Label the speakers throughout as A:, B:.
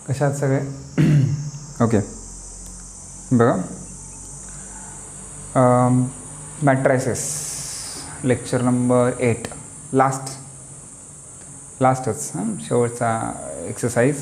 A: कशात सगळे ओके बघा मॅट्रायसिस लेक्चर नंबर 8 लास्टच शेवटचा एक्सरसाइज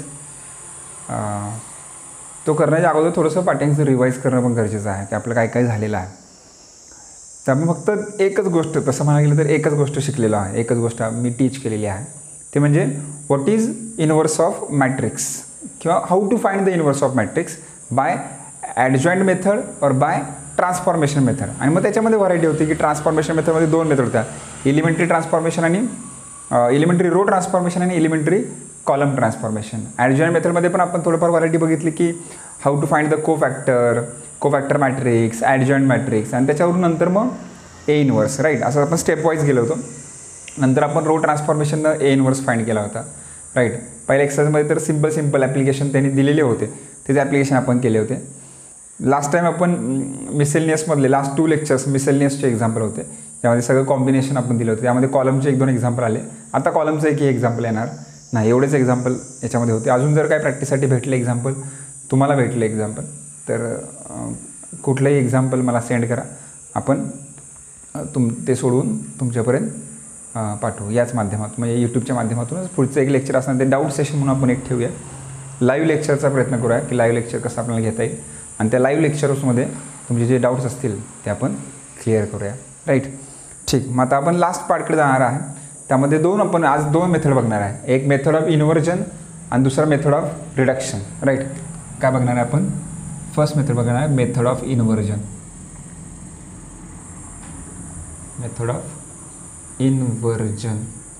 A: तो करण्याच्या अगोदर थोडंसं पाठ्यांचं रिवाईज करणं पण गरजेचं आहे की आपलं काय काय झालेलं आहे. त्यामुळे फक्त एकच गोष्ट तसं म्हणायला गेलं तर एकच गोष्ट शिकलेलो आहे, एकच गोष्ट मी टीच केलेली आहे ते म्हणजे what is inverse of matrix किंवा how to find the inverse of matrix by adjoint method और बाय ट्रान्सफॉर्मेशन मेथड. आणि मग त्याच्यामध्ये व्हरायटी होती की ट्रान्सफॉर्मेशन मेथडमध्ये 2 मेथड होत्या, एलिमेंटरी ट्रान्सफॉर्मेशन आणि एलिमेंटरी रो ट्रान्सफॉर्मेशन आणि एलिमेंटरी कॉलम ट्रान्सफॉर्मेशन. ॲडजॉइंट मेथडमध्ये पण आपण थोडंफार व्हरायटी बघितली की how to find the cofactor matrix, adjoint matrix आणि त्याच्यावरून नंतर मग ए इनवर्स, राईट. असं आपण स्टेप वाईज गेलो होतो. नंतर आपण रो ट्रान्सफॉर्मेशननं ए इनवर्स फाइंड केला होता, राईट. पहिल्या एक्सरसाइजमध्ये तर सिम्पल ॲप्लिकेशन त्यांनी दिलेले होते, त्याचे ॲप्लिकेशन आपण केले होते. लास्ट टाईम आपण मिसेलिनियसमधले लास्ट 2 लेक्चर्स मिसेलिनियसचे एक्झाम्पल होते, त्यामध्ये सगळं कॉम्बिनेशन आपण दिलं होतं. त्यामध्ये कॉलमचे 1-2 एक्झाम्पल आले. आता कॉलमचं एकही एक्झाम्पल येणार नाही, एवढेच एक्झाम्पल याच्यामध्ये होते. अजून जर काय प्रॅक्टिससाठी भेटले एक्झाम्पल, तुम्हाला भेटले एक्झाम्पल, तर कुठलंही एक्झाम्पल मला सेंड करा, आपण ते सोडवून तुमच्यापर्यंत पाठवू याच माध्यमातून, म्हणजे यूट्यूबच्या माध्यमातूनच. पुढचं एक लेक्चर असणार ते डाऊट सेशन म्हणून आपण एक ठेवूया. लाईव्ह लेक्चरचा प्रयत्न करूया की लाईव्ह लेक्चर कसं आपल्याला घेता येईल आणि त्या लाईव्ह लेक्चर्समध्ये तुमचे जे डाऊट्स असतील ते आपण क्लिअर करूया, राईट. ठीक. मग आता आपण लास्ट पार्टकडे जाणार आहे. त्यामध्ये आपण आज 2 मेथड बघणार आहे, एक मेथड ऑफ इन्व्हर्जन आणि दुसरा मेथड ऑफ रिडक्शन, राईट. काय बघणार आहे आपण? फर्स्ट मेथड बघणार आहे method of inversion. Method of inversion,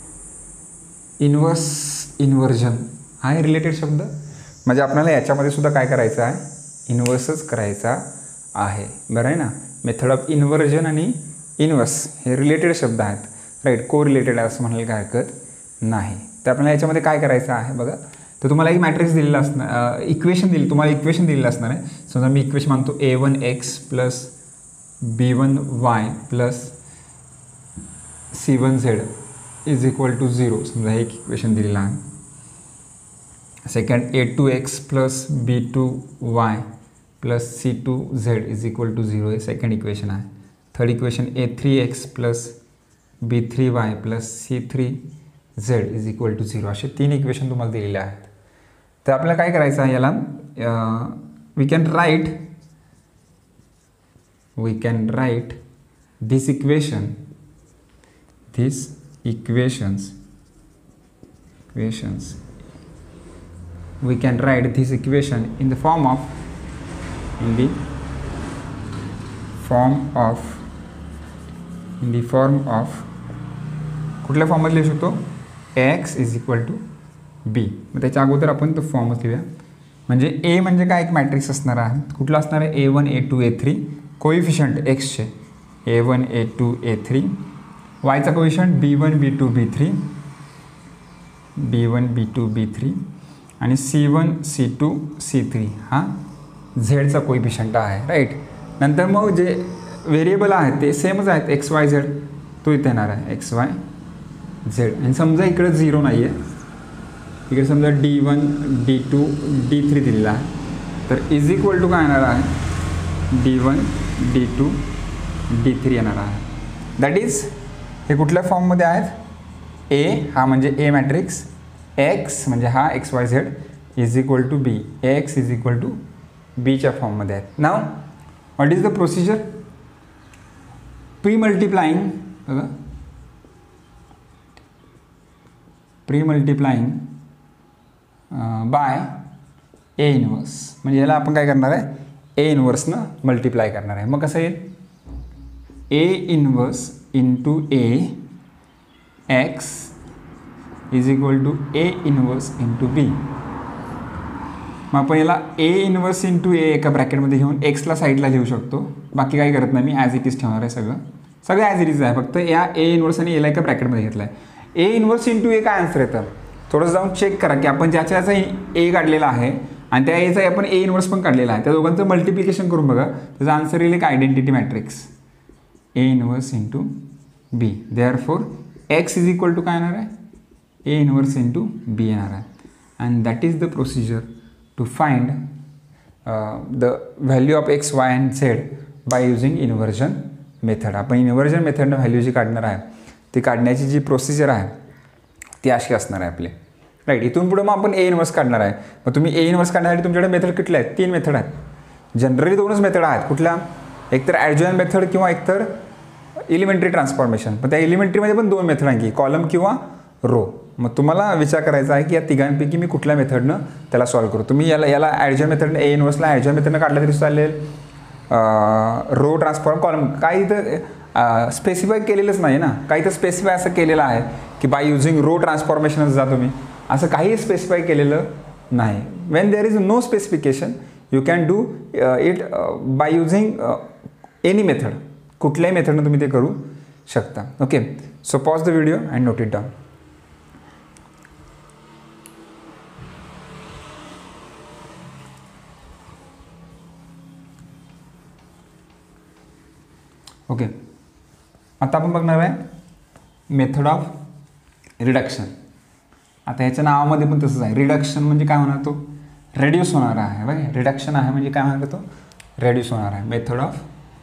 A: inversion हा रिलेटेड शब्द, म्हणजे आपल्याला याच्यामध्ये सुद्धा काय करायचं आहे, इन्व्हर्सच करायचा आहे, बरं आहे ना. मेथड ऑफ इन्व्हर्जन आणि इन्व्हर्स हे रिलेटेड शब्द आहेत, राईट. को रिलेटेड असं म्हणायला काय हरकत नाही. तर आपल्याला याच्यामध्ये काय करायचं आहे बघा. तर तुम्हाला एक मॅट्रिक्स दिलेला असणार, तुम्हाला इक्वेशन दिलेलं असणार आहे. समजा मी इक्वेशन मानतो a1x + b1y + c1z = 0. समजा हे एक इक्वेशन दिलेलं आहे. सेकंड a2x + b2y + c2z = 0 हे सेकंड इक्वेशन आहे. Third equation a3x + b3y + c3z = 0. असे 3 इक्वेशन तुम्हाला दिलेले आहेत. तर आपल्याला काय करायचं आहे, याला we can write this equations we can write this equation in the form of कुठल्या फॉर्ममध्ये लिहू शकतो, x = b. मग त्याच्या अगोदर आपण तो फॉर्मच लिहूया. म्हणजे a म्हणजे काय, एक मॅट्रिक्स असणार आहे. कुठला असणार आहे, a1 a2 a3 coefficient xचे a1 a2 a3, yचा coefficient b1 b2 b3 आणि c1 c2 c3 हा झेडचा कोइफिशियंट आहे, राईट. नंतर मग जे व्हेरिएबल आहेत ते सेमच आहेत, एक्स वाय झेड तो इथे येणार आहे, एक्स वाय झेड. आणि समजा इकडे 0 नाही आहे, इकडे समजा d1 d2 d3 दिलेला आहे, तर = काय येणार आहे, d1 d2 d3 येणार आहे. दॅट इज हे कुठल्या फॉर्ममध्ये आहेत, a हा म्हणजे a मॅट्रिक्स, x म्हणजे हा X Y Z = b, x = bच्या फॉर्ममध्ये आहेत. Now what is the procedure, pre multiplying by A inverse. म्हणजे याला आपण काय करणार आहे, ए इनवर्सनं मल्टिप्लाय करणार आहे. मग कसं येईल, A inverse into A X = A inverse into B. मग आपण याला ए इनवर्स इंटू ए एका ब्रॅकेटमध्ये घेऊन एक्सला साईडला लिहू शकतो. बाकी काही करत नाही मी, ॲज इट इज ठेवणार आहे. सगळं ॲज इट इज आहे, फक्त या ए इनवर्स आणि एला एका ब्रॅकेटमध्ये घेतला आहे. ए इनवर्स इंटू ए काय आन्सर येतं, थोडंसं जाऊन चेक करा की आपण ज्याचा ए काढलेला आहे आणि त्या एचा आपण ए इनवर्स पण काढलेला आहे, त्या दोघांचं मल्टिप्लिकेशन करून बघा, त्याचा आन्सर येईल एक identity matrix A inverse into B. Therefore X = काय येणार आहे, ए इनवर्स इंटू बी येणार आहे. And that is the procedure to find the value of X Y and Z by using inversion method. आपण इन्व्हर्जन मेथडनं value जी काढणार आहे ती काढण्याची जी प्रोसिजर आहे ती अशी असणार आहे आपली, राईट. इथून पुढे मग आपण ए इन्व्हर्स काढणार आहे. मग तुम्ही ए इन्व्हर्स काढण्यासाठी तुमच्याकडे मेथड कुठल्या आहेत? 3 मेथड आहेत. जनरली 2च मेथड आहेत. कुठल्या? एकतर ॲडजॉइन मेथड किंवा एकतर एलिमेंटरी ट्रान्सफॉर्मेशन. पण त्या एलिमेंटरीमध्ये पण 2 मेथड आहे की कॉलम किंवा रो. मग तुम्हाला विचार करायचा आहे की या तिघांपैकी मी कुठल्या मेथडनं त्याला सॉल्व्ह करू. तुम्ही याला ॲडजॉइन मेथडनं ए इन्व्हर्सला ॲडजॉइन मेथडनं काढलं तरी चालेल, रो ट्रान्सफॉर्म कॉलम काही तर स्पेसिफाय केलेलंच नाही ना. काही तर स्पेसिफाय असं केलेलं आहे की बाय युझिंग रो ट्रान्सफॉर्मेशनच जा तुम्ही, असं काही स्पेसिफाय केलेलं नाही. When there is no specification you can do it by using any method. कुठल्याही मेथडनं तुम्ही ते करू शकता. Okay, so pause the video and note it down. Okay, आता आपण बघणार आहे मेथड ऑफ रिडक्शन. आता ह्याच्या नावामध्ये पण तसंच आहे. रिडक्शन म्हणजे काय होणार? तो रेड्यूस होणार आहे. बघा, रिडक्शन आहे म्हणजे काय होणार? तो रेड्यूस होणार आहे. Method of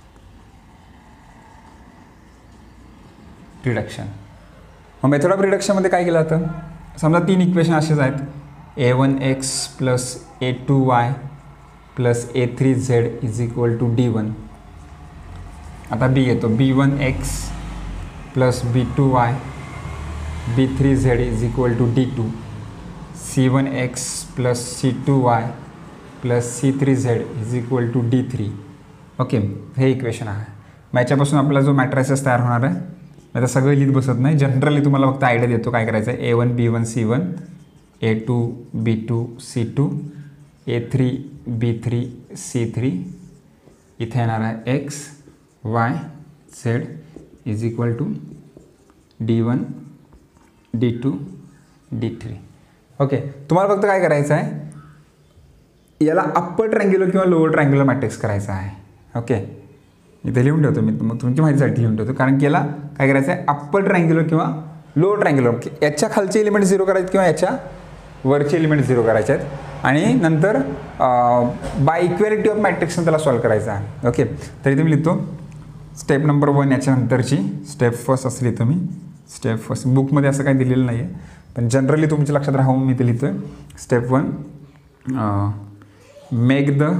A: reduction. मग मेथड ऑफ रिडक्शनमध्ये काय केलं जातं? समजा 3 इक्वेशन असेच आहेत. a1x plus a2y plus a3z is equal to d1. आता बी येतो b1x plus b2y b3z is equal to d2, c1x plus c2y plus c3z is equal to d3. Okay, हे इक्वेशन आहे. मग याच्यापासून आपला जो मॅट्रिसेस तयार होणार आहे, आता सगळं लिहित बसत नाही, जनरली तुम्हाला फक्त आयडिया देतो काय करायचं आहे. a1 b1 c1 a2 b2 c2 a3 b3 c3 इथे येणार आहे x y z is equal to d1 d2 d3. Okay, तुम्हाला फक्त काय करायचं आहे, याला अप्पर ट्रँग्युलर किंवा लोअर ट्रँग्युलर मॅट्रिक्स करायचा आहे. ओके, इथे लिहून ठेवतो मी, मग तुमची माहितीसाठी लिहून ठेवतो. कारण की याला काय करायचं आहे, अप्पर ट्रँग्युलर किंवा लोअर ट्रँग्युलर. याच्या खालचे एलिमेंट 0 करायचे किंवा याच्या वरचे एलिमेंट 0 करायचे आहेत आणि नंतर बाय इक्वॅलिटी ऑफ मॅट्रिक्सनं त्याला सॉल्व्ह करायचं आहे. ओके, तरी तुम्ही लिहितो स्टेप नंबर 1 याच्यानंतरची स्टेप फर्स्ट असं लिहितो मी. स्टेप फर्स्ट बुकमध्ये असं काही दिलेलं नाही आहे, पण जनरली तुमच्या लक्षात राहून मी ते लिहितो आहे. Step 1, make the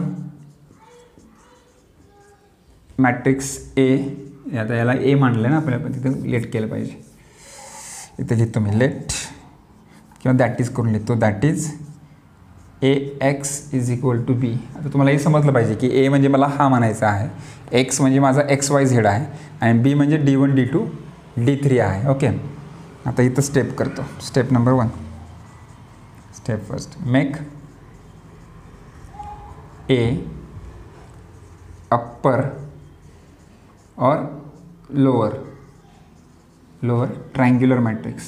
A: matrix A. आता याला ए मानलं ना आपल्याला, पण तिथं लेट केलं पाहिजे. इथे लिहितो मी लेट किंवा दॅट इज करून लिहितो. That is A X is equal to B. आता तुम्हाला हे समजलं पाहिजे की ए म्हणजे मला हा म्हणायचा आहे, एक्स म्हणजे माझा एक्स वाय झेड आहे आणि बी म्हणजे d1 d2 d3 आहे. ओके, आता इथं स्टेप करतो. Step number 1, step first, make a upper और लोअर ट्रायंग्युलर मॅट्रिक्स.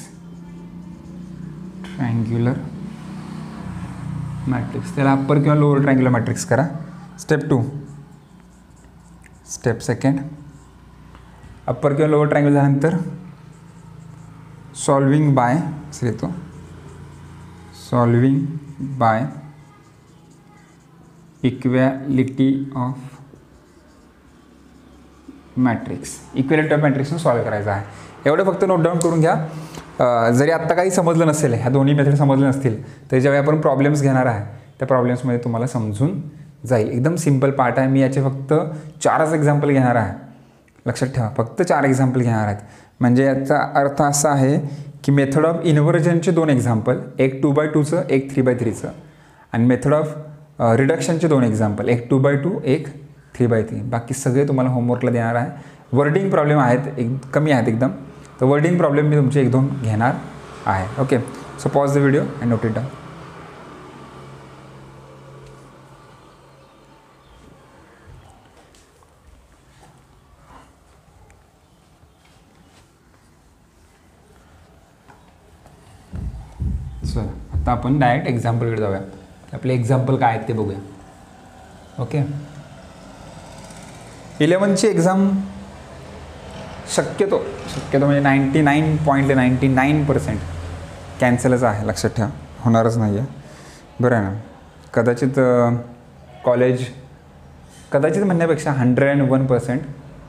A: त्याला अप्पर किंवा लोअर ट्रायंग्युलर मॅट्रिक्स करा. स्टेप 2, स्टेप सेकंड, अप्पर किंवा लोअर ट्रायंग्युलर झाल्यानंतर solving by equality of matrix. Equality of मॅट्रिक्सनं सॉल्व्ह करायचं आहे. एवढं फक्त नोट डाऊन करून घ्या. जरी आत्ता काही समजलं नसेल, ह्या दोन्ही मेथड समजलं नसतील, तरी ज्यावेळी आपण प्रॉब्लेम्स घेणार आहे त्या प्रॉब्लेम्समध्ये तुम्हाला समजून जाईल. एकदम सिम्पल पार्ट आहे. मी याचे फक्त 4च एक्झाम्पल घेणार आहे. लक्षात ठेवा, फक्त 4 एक्झाम्पल घेणार आहेत. म्हणजे याचा अर्थ असा आहे की मेथड ऑफ इन्व्हर्जनचे 2 एक्झाम्पल, एक 2x2चं एक 3x3चं, आणि मेथड ऑफ रिडक्शनचे 2 एक्झाम्पल, एक 2x2 एक 3x3. बाकी सगळे तुम्हाला होमवर्कला देणार आहे. वर्डिंग प्रॉब्लेम आहेत, कमी आहेत एकदम, तर वर्डिंग प्रॉब्लेम मी तुमचे 1-2 घेणार आहे. Okay, so pause the video and note it down. चला, आता आपण डायरेक्ट एक्झाम्पलकडे जाऊया. आपले एक्झाम्पल काय आहेत ते बघूया. ओके, 11ची एक्झाम शक्यतो म्हणजे 99.99% कॅन्सलच आहे. लक्षात ठेवा, होणारच नाही आहे. बरं आहे ना. कदाचित कदाचित म्हणण्यापेक्षा 101%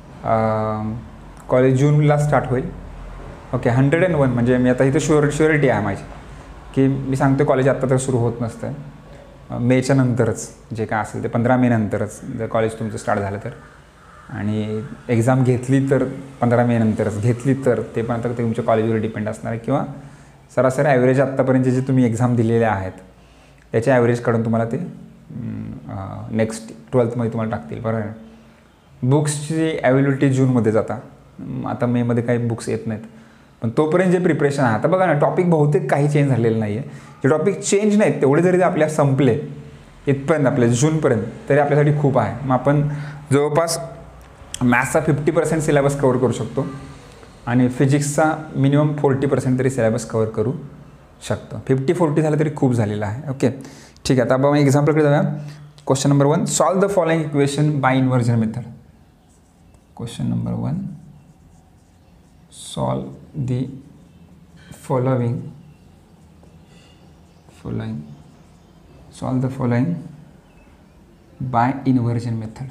A: कॉलेज जूनला स्टार्ट होईल. ओके, 101 म्हणजे मी आता इथं शुअरिटी आहे माझी की मी सांगतो कॉलेज आत्ता तर सुरू होत नसतं, मेच्या नंतरच जे काय असेल ते 15 मे नंतरच जर कॉलेज तुमचं स्टार्ट झालं तर, आणि एक्झाम घेतली तर 15 मे नंतरच घेतली तर ते पण आता ते तुमच्या कॉलेजवर डिपेंड असणार आहे, किंवा सरासरी ॲव्हरेज आत्तापर्यंत जे तुम्ही एक्झाम दिलेल्या आहेत त्याच्या ॲव्हरेज काढून तुम्हाला ते नेक्स्ट 12thमध्ये तुम्हाला टाकतील. बरोबर आहे. बुक्सची अवेलेबिलिटी जूनमध्ये जाता, आता मेमध्ये काही बुक्स येत नाहीत, पण तोपर्यंत जे प्रिपरेशन आहे आता बघा ना, टॉपिक बहुतेक काही चेंज झालेलं नाही आहे. जे टॉपिक चेंज नाहीत तेवढे जरी आपल्या संपले इथपर्यंत आपल्या जूनपर्यंत तरी आपल्यासाठी खूप आहे. मग आपण जवळपास मॅथ्सचा 50% सिलेबस कवर करू शकतो आणि फिजिक्सचा मिनिमम 40% तरी सिलेबस कवर करू शकतो. 50-40 झालं तरी खूप झालेलं आहे. ओके, ठीक आहे. आता आपण एक्झाम्पलकडे जाऊया. Question number 1, solve the following equation by inversion method. Question number 1, solve the following by inversion method.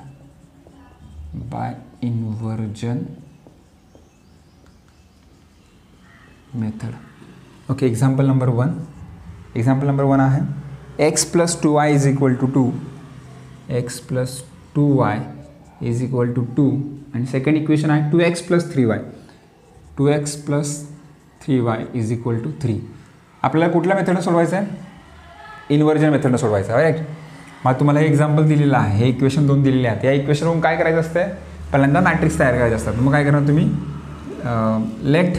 A: Okay, example number 1 आहे x + 2y = 2. x + 2y = 2 आणि सेकंड इक्वेशन आहे 2x + 3y. 2x + 3y = 3. आपल्याला कुठल्या मेथडनं सोडवायचं आहे? इन्व्हर्जन मेथडनं सोडवायचं आहे, राईट. मग तुम्हाला हे एक्झाम्पल दिलेलं आहे, हे इक्वेशन 2 दिलेले आहेत. या इक्वेशनवरून काय करायचं असतं? पहिल्यांदा मॅट्रिक्स तयार करायचे असतात. मग काय करणार तुम्ही? लेट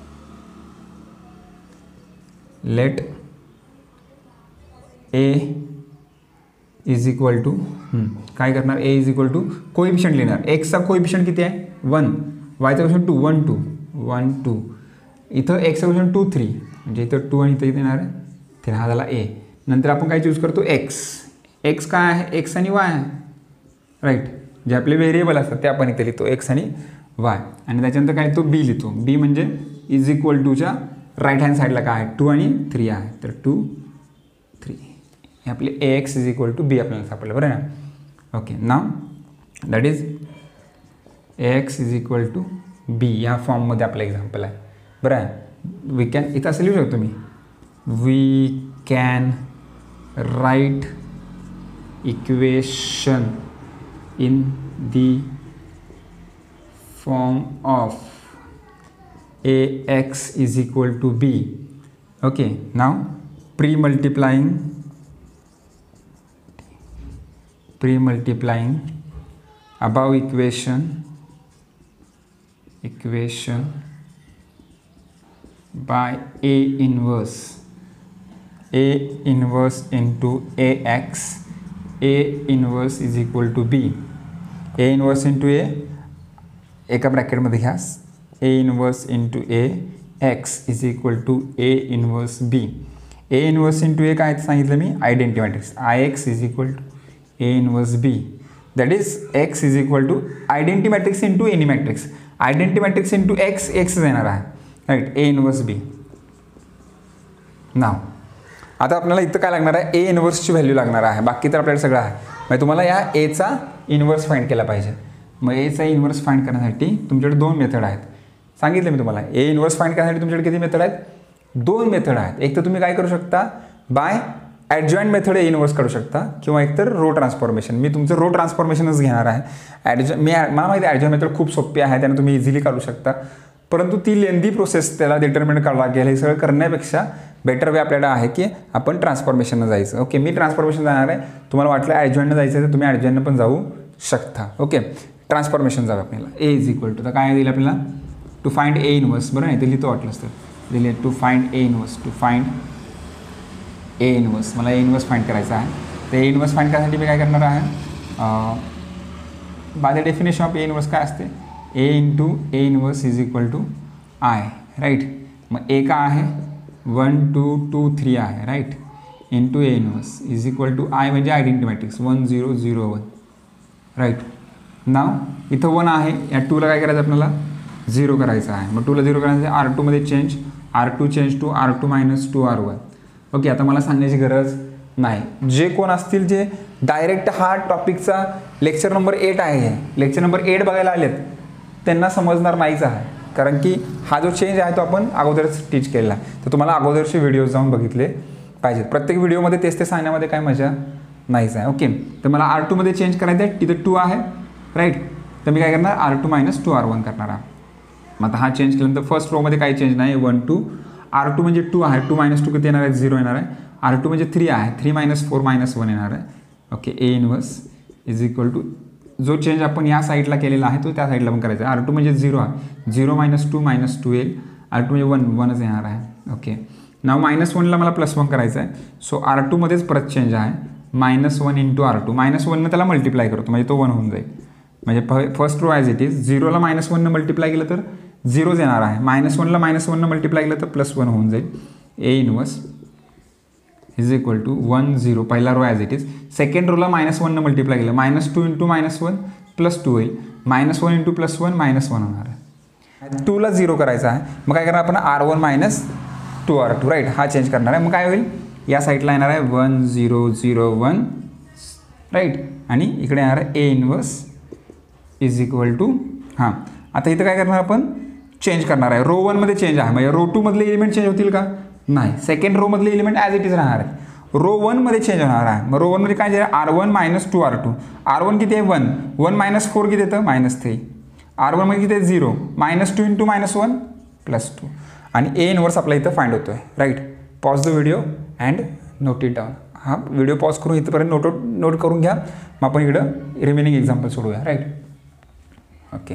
A: a = काय करणार? a = कोएफिशियंट लिहिणार. एक्सचा कोएफिशियंट किती आहे? 1. वायचा कोएफिशियंट 2. 1 2. इथं एक्सचा कोएफिशियंट 2 3, म्हणजे इथं 2 आणि इथं किती येणार आहे? 3. हा झाला a. नंतर आपण काय चूज करतो? एक्स काय आहे? एक्स आणि वाय आहे, राईट. जे आपले व्हेरिएबल असतात ते आपण इथे लिहितो, एक्स आणि वाय. आणि त्याच्यानंतर काय तो बी लिहितो. बी म्हणजे = राईट हँड साईडला काय आहे? 2 आणि 3 आहे, तर 2 3. हे आपले ax = b आपल्याला सापडलं. बरं आहे ना? Okay, now that is ax = b. या फॉर्ममध्ये आपलं एक्झाम्पल आहे. बरं आहे. वी कॅन, इथं असं लिहू शकतो मी, we can write equation in the form of ax = b. Okay, now pre-multiplying above equation by a inverse into ax. A inverse = b. A inverse into a एका ब्रॅकेटमध्ये घ्या. A inverse into a x = A inverse b. A inverse into a काय सांगितलं मी? Identity matrix. Ix = A inverse b. That is x = identity matrix into any matrix. Identity matrix into X येणार आहे, right. A inverse b. Now आता आपल्याला इथं काय लागणार आहे? ए इन्व्हर्सची व्हॅल्यू लागणार आहे. बाकी तर आपल्याला सगळं आहे. म्हणजे तुम्हाला या एचा इन्व्हर्स फाइंड केला पाहिजे. मग एचा इन्व्हर्स फाइंड करण्यासाठी तुमच्याकडे 2 मेथड आहेत. सांगितलं मी तुम्हाला, ए इन्व्हर्स फाइंड करण्यासाठी तुमच्याकडे किती मेथड आहेत? 2 मेथड आहेत. एक तर तुम्ही काय करू शकता? By adjoint method A inverse करू शकता, किंवा एकतर रो ट्रान्सफॉर्मेशन. मी तुमचं रो ट्रान्सफॉर्मेशनच घेणार आहे. मला माहिती आहे ॲडजॉईंट मेथड खूप सोपी आहे, त्याने तुम्ही इझिली काढू शकता, परंतु ती लेंदी प्रोसेस त्याला डिटर्मिनेट करावं लागेल. हे सगळं करण्यापेक्षा बेटर वे आपल्याला आहे की आपण ट्रान्सफॉर्मेशननं जायचं. ओके, मी ट्रान्सफॉर्मेशन जाणार आहे. तुम्हाला वाटलं ॲडजॉईंटनं जायचं आहे तर तुम्ही ॲडजॉईंटनं पण जाऊ शकता. ओके, ट्रान्सफॉर्मेशन जाऊ आपल्याला. ए = तर काय दिलं आपल्याला? To find A inverse. बरं आहे, ते लिहितो वाटलंच तर दिले. To find A inverse. मला ए इन्व्हर्स फाइंड करायचं आहे. तर ए इन्व्हर्स फाइंड करण्यासाठी मी काय करणार आहे? By the definition of A inverse काय असते? A × A inverse = I, right. मग ए काय आहे? 1 2 2 3 आहे, right. Into A inverse = I म्हणजे आयडेंटिटी मॅट्रिक्स 1 0 0 1, राईट. नाव इथं 1 आहे, या 2ला काय करायचं आपल्याला? 0 करायचं आहे. मग 2ला 0 करायचं आहे. R2 मध्ये change, R2 change to R2 - 2R1. Okay, आता मला सांगण्याची गरज नाही. जे कोण असतील जे डायरेक्ट हा टॉपिकचा लेक्चर नंबर 8 आहे, लेक्चर नंबर 8 बघायला आलेत त्यांना समजणार नाहीच आहे, कारण की हा जो चेंज आहे तो आपण अगोदरच टीच केलेला आहे. तर तुम्हाला अगोदरचे व्हिडिओज जाऊन बघितले पाहिजेत. प्रत्येक व्हिडिओमध्ये तेच ते सांगण्यामध्ये काय मजा नाहीच आहे. ओके, तर मला R2 मध्ये चेंज करायचं आहे. तिथे 2 आहे राईट, तर मी काय करणार R2 - 2R1 करणार आहे. मग आता हा चेंज केल्यानंतर फर्स्ट रोमध्ये काही चेंज नाही. 1 2 R2 म्हणजे 2 आहे, 2 - 2 किती येणार आहे? 0 येणार आहे. R2 म्हणजे 3 आहे, 3 - 4 - 1 येणार आहे. Okay, A inverse is equal to जो चेंज आपण या साईडला केलेला आहे तो त्या साईडला पण करायचा आहे. R2 म्हणजे 0 आहे, 0 - 2 - 2 येईल. R2 म्हणजे 1च येणार आहे. ओके, नाव -1ला मला +1 करायचं आहे. सो R2 मध्येच परत चेंज आहे, -1 × R2. -1 त्याला मल्टिप्लाय करतो म्हणजे तो 1 होऊन जाईल. म्हणजे first row as it is. 0ला -1 मल्टिप्लाय केलं तर 0च येणार आहे. -1ला -1 मल्टिप्लाय केलं तर +1 होऊन जाईल. A inverse is equal to 1 0 पहिला row as it is. Second रोला -1 मल्टिप्लाय केलं, -2 × -1 +2 होईल. -1 × +1 -1 होणार आहे. 2ला 0 करायचा आहे, मग काय करणार आपण? R1 - 2R2 राईट, हा चेंज करणार आहे. मग काय होईल? या साईडला येणार आहे 1 0 0 1 राईट, आणि इकडे येणार आहे A inverse is equal to हां. आता इथं काय करणार आपण? चेंज करणार आहे. रो 1मध्ये चेंज आहे, म्हणजे रो 2 मधले एलिमेंट चेंज होतील का? नाही. सेकंड रो मधले एलिमेंट ॲज इट इज राहणार आहे. रो 1मध्ये चेंज होणार आहे. मग रो 1मध्ये काय आहे? R1 - 2R2. R1 किती आहे? 1. 1 - 4 किती येतं? -3. R1 मध्ये किती आहे? 0. -2 × -1 +2. आणि A इनवर्स आपला इथं फाइंड होतो आहे right. Pause the video and note it down. हा व्हिडिओ पॉज करून इथंपर्यंत नोट करून घ्या. मग आपण इकडं रिमेनिंग एक्झाम्पल सोडूया राईट. ओके,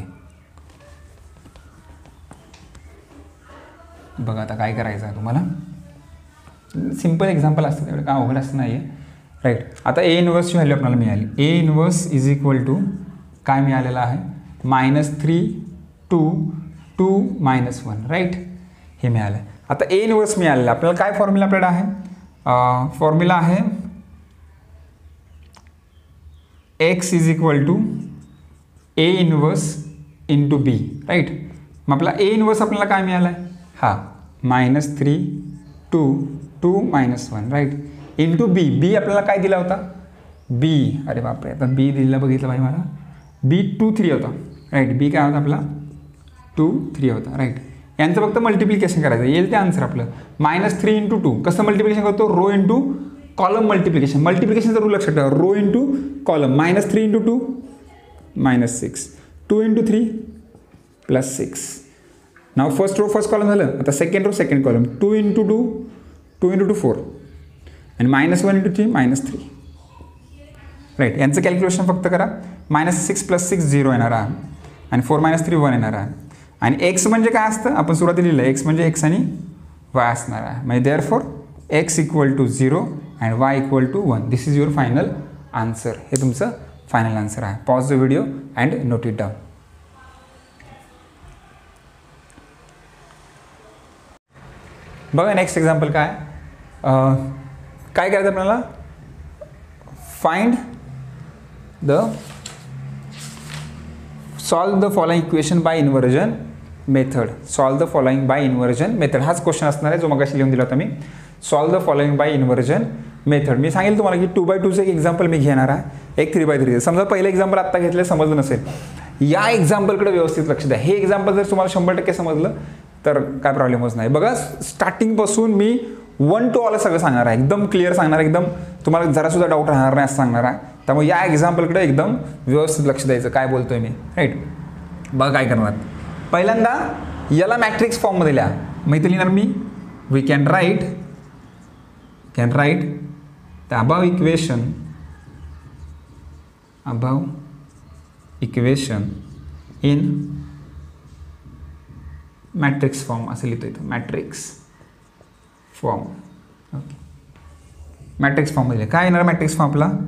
A: बघा आता काय करायचं आहे तुम्हाला. सिम्पल एक्झाम्पल असतं, तेवढं काय अवघड असं नाही आहे राईट. आता A इनवर्सची व्हॅल्यू आपल्याला मिळाली. A inverse is equal to काय मिळालेलं आहे? -3 2 2 -1 राईट, हे मिळालं. आता A इनवर्स मिळालेलं आपल्याला काय फॉर्म्युला आपल्याला आहे? फॉर्म्युला आहे X is equal to A inverse × B right. मग आपला A इनवर्स आपल्याला काय मिळालं आहे? हा -3 2 2 -1 राईट × B. B आपल्याला काय दिला होता? B, अरे बापरे, आता B दिलेला बघितलं पाहिजे मला. B 2 3 होता राईट. B काय होता आपला? 2 3 होता राईट. यांचं फक्त मल्टिप्लिकेशन करायचं, येईल ते आन्सर आपलं. -3 × 2 कसं मल्टिप्लिकेशन करतो? Row × column multiplication. मल्टिप्लिकेशनचा रूल लक्षात ठेवा. Row × column. -3 × 2 -6, 2 × 3 +6. Now first row first column झालं. आता सेकंड रो सेकंड कॉलम. 2 × 2 2 × 2 4 आणि -1 × 3 -3 राईट. यांचं कॅल्क्युलेशन फक्त करा. -6 + 6 0 येणार आहे आणि 4 - 3 1 येणार आहे. आणि एक्स म्हणजे काय असतं? आपण सुरुवातीला लिहिलं एक्स म्हणजे एक्स आणि वाय असणार आहे. म्हणजे therefore x = 0 and y = 1. This is your final answer. हे तुमचं फायनल आन्सर आहे. Pause the video and note it down. बघा नेक्स्ट एक्झाम्पल काय करायचं आपल्याला? Find the solve the following equation by inversion method. Solve the following by inversion method हाच question असणार आहे जो मगाशी लिहून दिला होता मी. Solve the following by inversion method. मी सांगेल तुम्हाला की 2x2चं एक एक्झाम्पल मी घेणार आहे, एक 3x3. समजा पहिलं एक्झाम्पल आत्ता घेतलं समजलं नसेल, या एक्झाम्पलकडे व्यवस्थित लक्ष द्या. हे एक्झाम्पल जर तुम्हाला 100% समजलं तर काय प्रॉब्लेमच नाही. बघा स्टार्टिंगपासून मी 1 to all सगळं सांगणार आहे, एकदम क्लिअर सांगणार, एकदम तुम्हाला जरासुद्धा डाऊट राहणार नाही असं सांगणार आहे. त्यामुळे या एक्झाम्पलकडे एकदम व्यवस्थित लक्ष द्यायचं, काय बोलतोय मी राईट. बघा काय करणार. पहिल्यांदा याला मॅट्रिक्स फॉर्ममध्ये लिहा. मग इथे लिहिणार मी we can write the above equation in matrix form असं लिहितो इथं. Matrix form. ओके, मॅट्रिक्स फॉर्ममध्ये काय येणार मॅट्रिक्स फॉर्म आपला?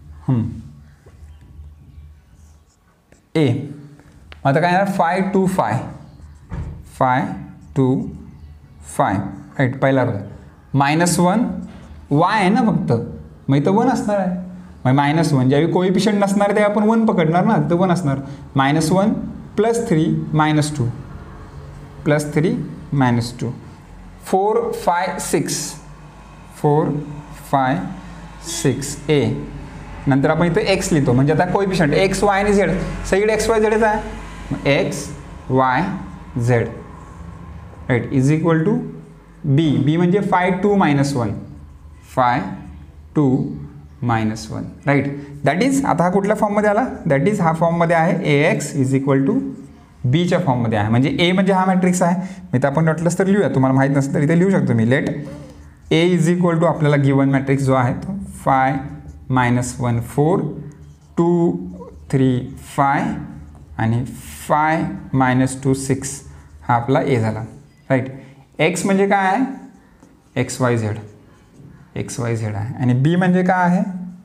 A: ए. आता काय येणार? 5 2 5 5 2 5 राईट. पहिला रो -1 वाय आहे ना फक्त, मग इथं 1 असणार आहे. मग -1 ज्यावेळी कोएफिशियंट नसणार आहे तेव्हा आपण 1 पकडणार ना, तर 1 असणार. -1 +3 -2 +3 -2 4 5 6 4 5 6a. नंतर आपण इथं एक्स लिहितो म्हणजे आता कोएफिशियंट एक्स वाय आणि झेड सगळीकडे एक्स वाय झेडच आहे. मग X Y Z right is equal to B. B म्हणजे 5 2 - 1 5 2 - 1 राईट. दॅट इज आता हा कुठल्या फॉर्ममध्ये आला, दॅट इज हा फॉर्ममध्ये आहे ax इज इक्वल टू बीच्या फॉर्ममध्ये आहे. म्हणजे ए म्हणजे हा मॅट्रिक्स आहे. मी तर आपण वाटलंच तर लिहूया, तुम्हाला माहीत नसतं तर इथे लिहू शकतो मी. Let A is equal to आपल्याला गिवन मॅट्रिक्स जो आहे तो 5 - 1 4 2 3 5 आणि 5 - 2 6 हा आपला ए झाला राईट. एक्स म्हणजे काय आहे, एक्स वाय झेड आहे. आणि बी म्हणजे काय आहे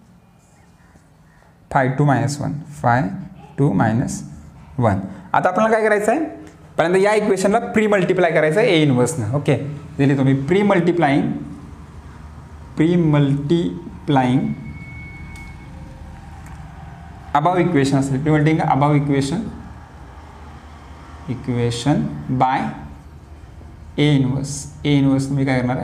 A: 5 2 - 1 5 2 - 1. आता आपल्याला काय करायचं आहे, पहिल्यांदा या इक्वेशनला प्री मल्टिप्लाय करायचं आहे ए इनवर्सनं. ओके दिली तुम्ही प्री मल्टिप्लाईंग अबाव इक्वेशन असेल, pre multiplying above equation by A inverse तुम्ही काय करणार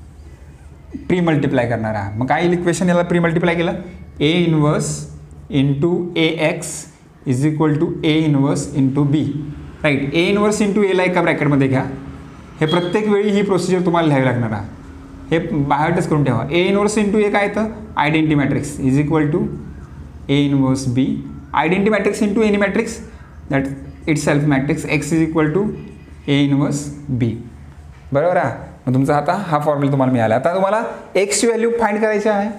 A: आहे प्री मल्टिप्लाय करणार आहे. मग काय इक्वेशन याला प्री मल्टिप्लाय केलं, A inverse into A X is equal to A inverse into B right. A inverse into एला एका ब्रॅकेटमध्ये घ्या. हे प्रत्येक वेळी ही प्रोसिजर तुम्हाला लिहावी लागणार आहे. हे बाहेरच करून ठेवा. ए इनवर्स इंटू ए काय येतं identity matrix is equal to A inverse B. Identity matrix into any matrix that itself matrix X is equal to A inverse B. बरोबर आहे. मग तुमचा आता हा फॉर्म्युला तुम्हाला मिळाला. आता तुम्हाला एक्सची व्हॅल्यू फाइंड करायची आहे.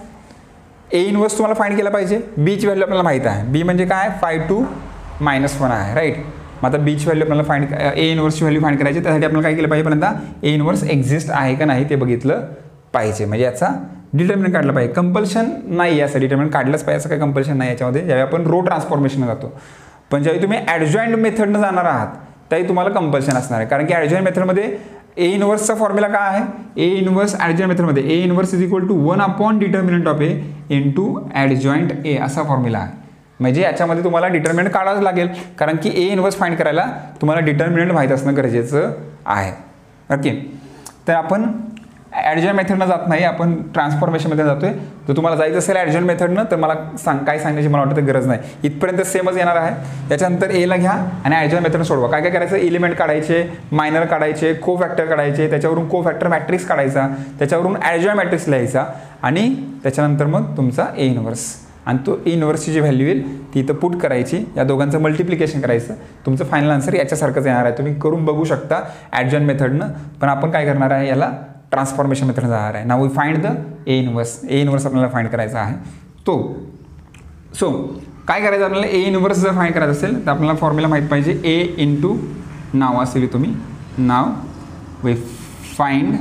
A: ए इनवर्स तुम्हाला फाइंड केला पाहिजे. बीची व्हॅल्यू आपल्याला माहीत आहे. बी म्हणजे काय 5 2 - 1 आहे राईट. मग आता बीची व्हॅल्यू आपल्याला फाइंड ए इनवर्सची व्हॅल्यू फाइंड करायची. त्यासाठी आपल्याला काय केलं पाहिजे, पहिल्यांदा ए इनवर्स एक्झिस्ट आहे का नाही ते बघितलं पाहिजे. म्हणजे याचा डिटर्मिनंट काढलं पाहिजे. कंपल्शन नाही याचं डिटर्मिनंट काढलंच पाहिजे असं काही कंपल्शन नाही याच्यामध्ये. ज्यावेळी आपण रो ट्रान्सफॉर्मेशन जातो, पण ज्यावेळी तुम्ही ॲडजॉइंट मेथडनं जाणार आहात त्यावेळी तुम्हाला कंपल्शन असणार आहे. कारण की ॲडजॉइंट मेथडमध्ये ए इनवर्सचा फॉर्म्युला काय आहे, ए इनवर्स ॲडजॉइंट मेथडमध्ये A inverse is equal to 1 determinant of A into adjoint A असा फॉर्म्युला आहे. म्हणजे याच्यामध्ये तुम्हाला डिटर्मिनंट काढावंच लागेल, कारण की ए इनवर्स फाइंड करायला तुम्हाला डिटर्मिनंट माहीत असणं गरजेचं आहे. ओके तर आपण ॲडजॉइंट मेथडनं जात नाही, आपण ट्रान्सफॉर्मेशनमध्ये जातोय. जर तुम्हाला जायचं असेल ॲडजॉइंट मेथडनं तर मला काय सांगण्याची मला वाटतं गरज नाही. इथपर्यंत सेमच येणार आहे. त्याच्यानंतर एला घ्या आणि ॲडजॉइंट मेथड सोडवा. काय काय करायचं, एलिमेंट काढायचे, मायनर काढायचे, को फॅक्टर काढायचे, त्याच्यावरून को फॅक्टर मॅट्रिक्स काढायचा, त्याच्यावरून ॲडजॉइंट मॅट्रिक्स लिहायचा आणि त्याच्यानंतर मग तुमचा ए इनवर्स आणि तो ए इनवर्सची जी व्हॅल्यू येईल ती इथं पुट करायची. या दोघांचं मल्टिप्लिकेशन करायचं. तुमचं फायनल आन्सर याच्यासारखंच येणार आहे. तुम्ही करून बघू शकता ॲडजॉइंट मेथडनं. पण आपण काय करणार आहे, याला ट्रान्सफॉर्मेशन मेथड जाणार आहे. Now we find the A inverse आपल्याला फाइंड करायचा आहे तो. सो काय करायचं आपल्याला, ए इनवर्स जर फाइंड करायचं असेल तर आपल्याला फॉर्म्युला माहीत पाहिजे. ए इंटू नाव असेल तुम्ही now we find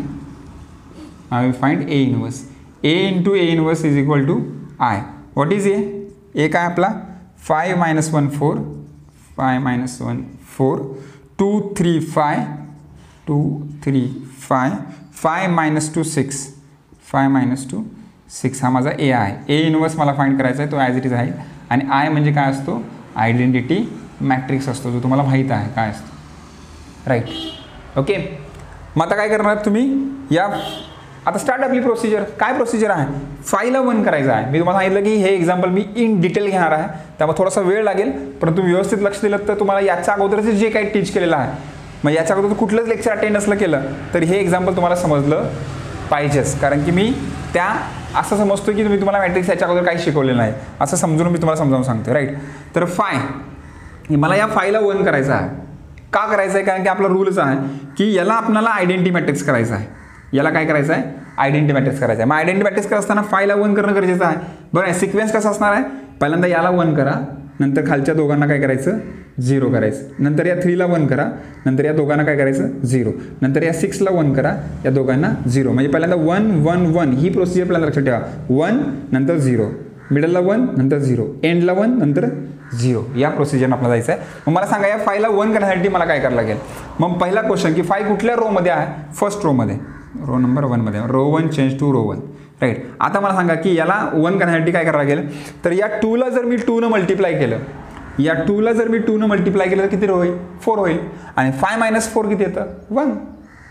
A: A inverse. A into A inverse is equal to I. What is A काय आपला 5 - 1 4 5 - 1 4 2 3 5 2 3 5 5 - 2 6 5 - 2 6 हा माझा ए आहे. ए इनवर्स मला फाइंड करायचा आहे, तो ॲज इट इज आहे. आणि आय म्हणजे काय असतो, आयडेंटिटी मॅट्रिक्स असतो, जो तुम्हाला माहीत आहे काय असतो राईट. ओके मग आता काय करणार तुम्ही, या आता स्टार्ट आपली प्रोसिजर. काय प्रोसिजर आहे, 5 ला 1 करायचं आहे. मी तुम्हाला सांगितलं की हे एक्झाम्पल मी इन डिटेल घेणार आहे, त्यामुळे थोडासा वेळ लागेल. परंतु व्यवस्थित लक्ष दिलं तर तुम्हाला याच्या अगोदरच जे काही टीच केलेलं आहे, मग याच्या अगोदर कुठलंच लेक्चर अटेंड नसलं केलं तर हे एक्झाम्पल तुम्हाला समजलं पाहिजेच. कारण की मी त्या असं समजतो की तुम्ही तुम्हाला मॅट्रिक्स याच्या अगोदर काही शिकवलेलं नाही असं समजून मी तुम्हाला समजावून सांगतो राईट. तर मला या 5 ला 1 करायचं आहे. का करायचं आहे, कारण की आपला रूलच आहे की याला आपल्याला आयडेंटिटी मॅट्रिक्स करायचं आहे. याला काय करायचं आहे, आयडेंटिटी मॅट्रिक्स करायचं आहे. मग आयडेंटिटी मॅट्रिक्स करत असताना 5 ला 1 करणं गरजेचं आहे. बरं आहे. सिक्वेन्स कसा असणार आहे, पहिल्यांदा याला 1 करा, नंतर खालच्या दोघांना काय करायचं 0 करायचं, नंतर या 3 ला 1 करा, नंतर या दोघांना काय करायचं 0, नंतर या 6 ला 1 करा, या दोघांना 0. म्हणजे पहिल्यांदा 1 1 1 ही प्रोसिजर पहिल्यांदा लक्षात ठेवा. 1 नंतर 0, मिडलला 1 नंतर 0, एंडला 1 नंतर 0. या प्रोसिजरनं आपल्याला जायचं आहे. मग मला सांगा या 5 ला 1 करण्यासाठी मला काय करावं लागेल. मग पहिला क्वेश्चन की 5 कुठल्या रोमध्ये आहे, फर्स्ट रोमध्ये, रो नंबर 1 मध्ये, row 1 change to row 1 right. आता मला सांगा की याला 1 करण्यासाठी काय करावं लागेल. तर या 2 ला जर मी 2 न मल्टिप्लाय केलं, या 2 ला जर मी 2 न मल्टिप्लाय केलं तर किती होईल, 4 होईल. आणि 5 - 4 किती येतं 1.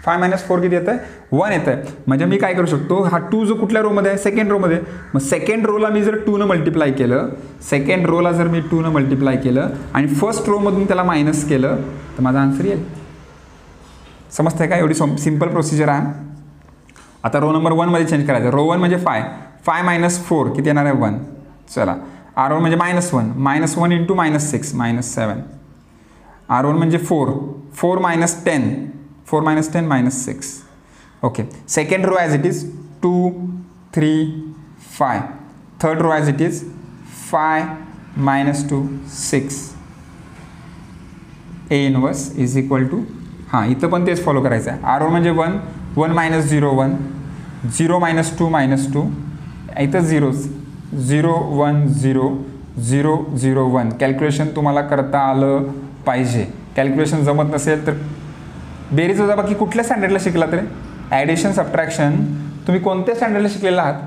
A: 5 - 4 किती येतं आहे 1 येतं आहे. म्हणजे मी काय करू शकतो, हा 2 जो कुठल्या रोमध्ये आहे सेकंड रोमध्ये, मग सेकंड रोला मी जर 2 मल्टिप्लाय केलं, सेकंड रोला जर मी 2 मल्टिप्लाय केलं आणि फर्स्ट रोमधून त्याला मायनस केलं तर माझा आन्सर येईल. समजतं आहे का, एवढी सिम्पल प्रोसिजर आहे. आता रो नंबर 1 मध्ये चेंज करायचं. रो 1 म्हणजे 5 - 4 किती येणार आहे 1. चला R1 म्हणजे -1 -1 इंटू -6 -7. R1 म्हणजे 4 4 - 10 4 - 10 -6. Okay. Second row as it is 2 3 5. Third row as it is 5 - 2 6. A inverse is equal to, हां इथं पण तेच फॉलो करायचं आहे. R1 म्हणजे 1 1 - 0 1 0 - 2 -2. इथं झिरोज 0 1 0 0 0 1. कॅल्क्युलेशन तुम्हाला करता आलं पाहिजे. कॅल्क्युलेशन जमत नसेल तर बेरीज वजाबाकी कुठल्या स्टँडर्डला शिकला तरी, ॲडिशन सबट्रॅक्शन तुम्ही कोणत्या स्टँडर्डला शिकलेला आहात,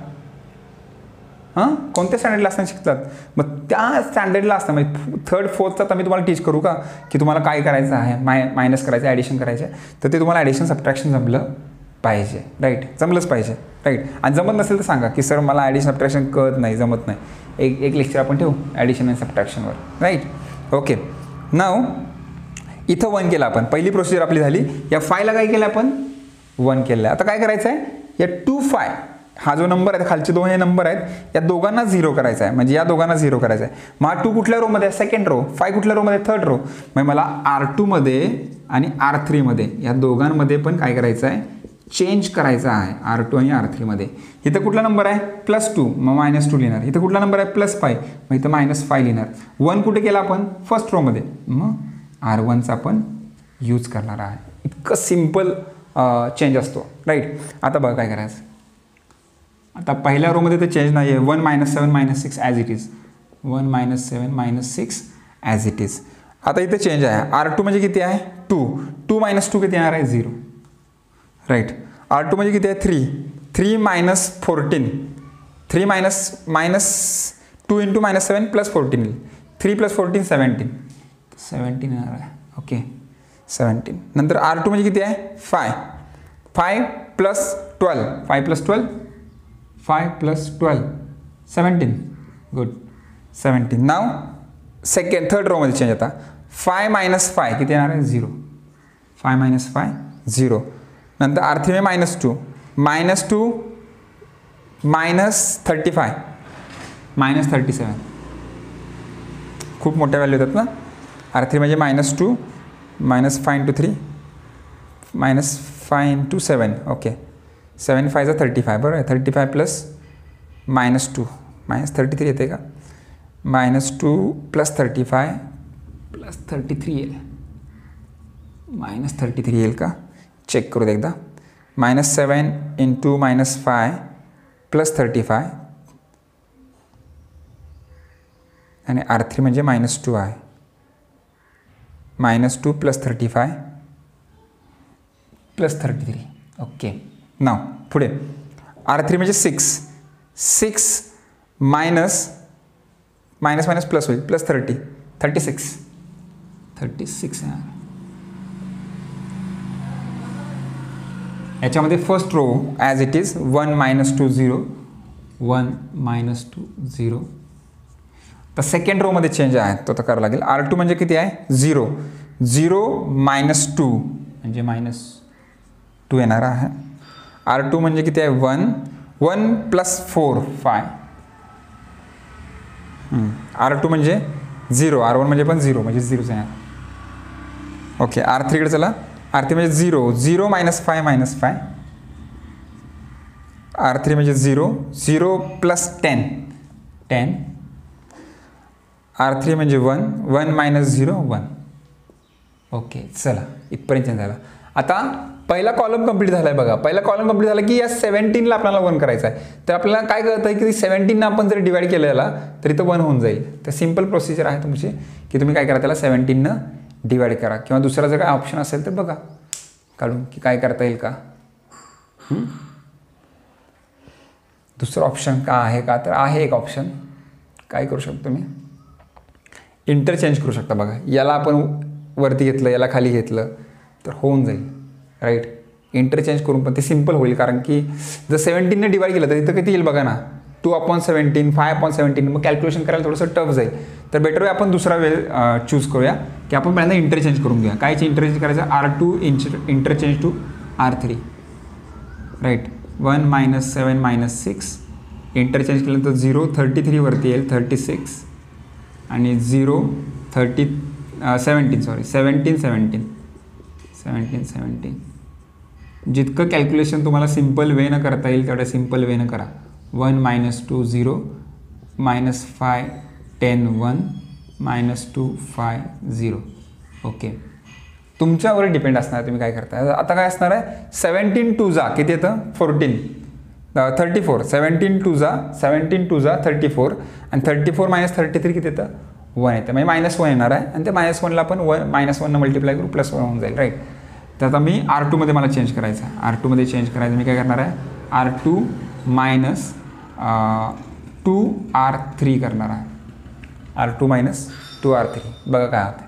A: हां कोणत्या स्टँडर्डला असताना शिकतात, मग त्या स्टँडर्डला असतं म्हणजे थर्ड फोर्थचा तर मी तुम्हाला टीच करू का की तुम्हाला काय करायचं आहे, मायनस करायचं आहे ॲडिशन करायचं आहे, तर ते तुम्हाला ॲडिशन सबट्रॅक्शन जमलं पाहिजे. राईट, जमलंच पाहिजे. राईट. आणि जमत नसेल तर सांगा की सर मला ॲडिशन सबट्रॅक्शन कळत नाही, जमत नाही. एक लेक्चर आपण ठेवू ॲडिशन आणि सबट्रॅक्शनवर. राईट. ओके. नाव इथं 1 केलं आपण, पहिली प्रोसिजर आपली झाली. या 5ला काय केलं आपण 1 केलं आहे. आता काय करायचं आहे, या 2 5 हा जो नंबर आहे, खालचे 2 हे नंबर आहेत, या दोघांना 0 करायचा आहे. म्हणजे या दोघांना 0 करायचं आहे. मग 2 कुठल्या रोमध्ये आहे सेकंड रो, 5 कुठल्या रोमध्ये थर्ड रो. मग मला R2 मध्ये आणि R3 मध्ये या दोघांमध्ये पण काय करायचं आहे, चेंज करायचा आहे. R2 आणि R3 मध्ये. इथं कुठला नंबर आहे +2 मग -2 लिहिणार. इथं कुठला नंबर आहे +5 मग इथं -5 लिहिणार. 1 कुठे केला आपण फर्स्ट रोमध्ये, मग R1चा आपण यूज करणार आहे. इतकं सिम्पल चेंज असतो. राईट. आता बघा काय करायचं. आता पहिल्या रोमध्ये तर चेंज नाही आहे. 1 - 7 - 6 as it is. 1 - 7 - 6 as it is. आता इथं चेंज आहे. R2 म्हणजे किती आहे 2 2 - 2 किती येणार आहे 0. राईट. R2 म्हणजे किती आहे 3 3 - 14 3 -2 इंटू -7 + 14 3 + 14 17 17 येणार आहे. ओके 17. नंतर R2 म्हणजे किती आहे 5 5 + 12 5 + 12 5 + 12 17. गुड 17. नाव थर्ड रोमध्ये चेंज आता 5 - 5 किती येणार आहे 0 5 - 5 0. नंतर R3 में -2 -2 -35 -37. खूप मोठ्या व्हॅल्यू येतात ना. R3 म्हणजे -2 -5 × 3 -5 × 7. ओके 7 5 35 बरोबर आहे. 35 + -2 -33 येते का, -2 + 35 + 33 येईल, -33 येईल का चेक करू दे एकदा. -7 × -5 + 35 आणि R3 म्हणजे -2 आहे. -2 + 35 + 33. ओके. नाव पुढे R3 म्हणजे 6 मायनस प्लस होईल +30 36 याच्यामध्ये first row as it is 1 - 2 0 1 - 2 0. तर सेकंड रोमध्ये चेंज आहे तो तर करावं लागेल. R2 म्हणजे किती आहे 0 0 - 2 म्हणजे -2 येणार आहे. R2 म्हणजे किती आहे 1 1 + 4 5. R2 म्हणजे 0 R1 म्हणजे पण 0 म्हणजे 0 येणार. ओके. R3 कडे चला. R3 म्हणजे 0 0 - 5 -5. R3 म्हणजे 0 0 + 10 R3 म्हणजे 1 1 - 0 1. ओके चला इथपर्यंत चेंज झाला. आता पहिला कॉलम कंप्लीट झाला आहे बघा. पहिला कॉलम कंप्लीट झाला की या 17ला आपल्याला 1 करायचं आहे. तर आपल्याला काय कळतं आहे की 17नं आपण जर डिवाइड केलं याला तर इथं 1 होऊन जाईल. तर सिम्पल प्रोसिजर आहे तुमची की तुम्ही काय करा त्याला 17नं डिवाइड करा. किंवा दुसरा जर काय ऑप्शन असेल तर बघा काढून की काय करता येईल का. दुसरं ऑप्शन का आहे का, तर आहे एक ऑप्शन. काय करू शकतो तुम्ही इंटरचेंज करू शकता बघा. याला आपण वरती घेतलं याला खाली घेतलं तर होऊन जाईल. राईट. इंटरचेंज करून पण ते सिम्पल होईल, कारण की जर 17ने डिवाइड केलं तर इथं किती येईल बघा ना, 2/17, 5/17, मग कॅल्क्युलेशन करायला थोडंसं टफ जाईल. तर बेटर आपण दुसरा वेळ चूज करूया की आपण पहिल्यांदा इंटरचेंज करून घेऊया. काय इंटरचेंज करायचं, R2 interchange to R3, right. 1 - 7 - 6 interchange केलं तर 0, 33 वरती येईल 36 आणि 0 17 17. जितकं कॅल्क्युलेशन तुम्हाला सिम्पल वेनं करता येईल तेवढ्या सिम्पल वेनं करा. 1 - 2 0 -5 10 1 -2 5 0. ओके, तुमच्यावर डिपेंड असणार तुम्ही काय करताय. आता काय असणार आहे, 17 2 जा किती येतं 14 34. 17 2 जा 34 आणि 34 - 33 किती येतं 1 येतं, म्हणजे -1 येणार आहे. आणि ते -1ला आपण -1 मल्टिप्लाय करू +1 होऊन जाईल, राईट. तर आता मी R2मध्ये मला चेंज करायचं आहे. R2मध्ये चेंज करायचं मी काय करणार आहे, R2 - 2R3 करणार आहे. R2 - 2R3 बघा काय होतं.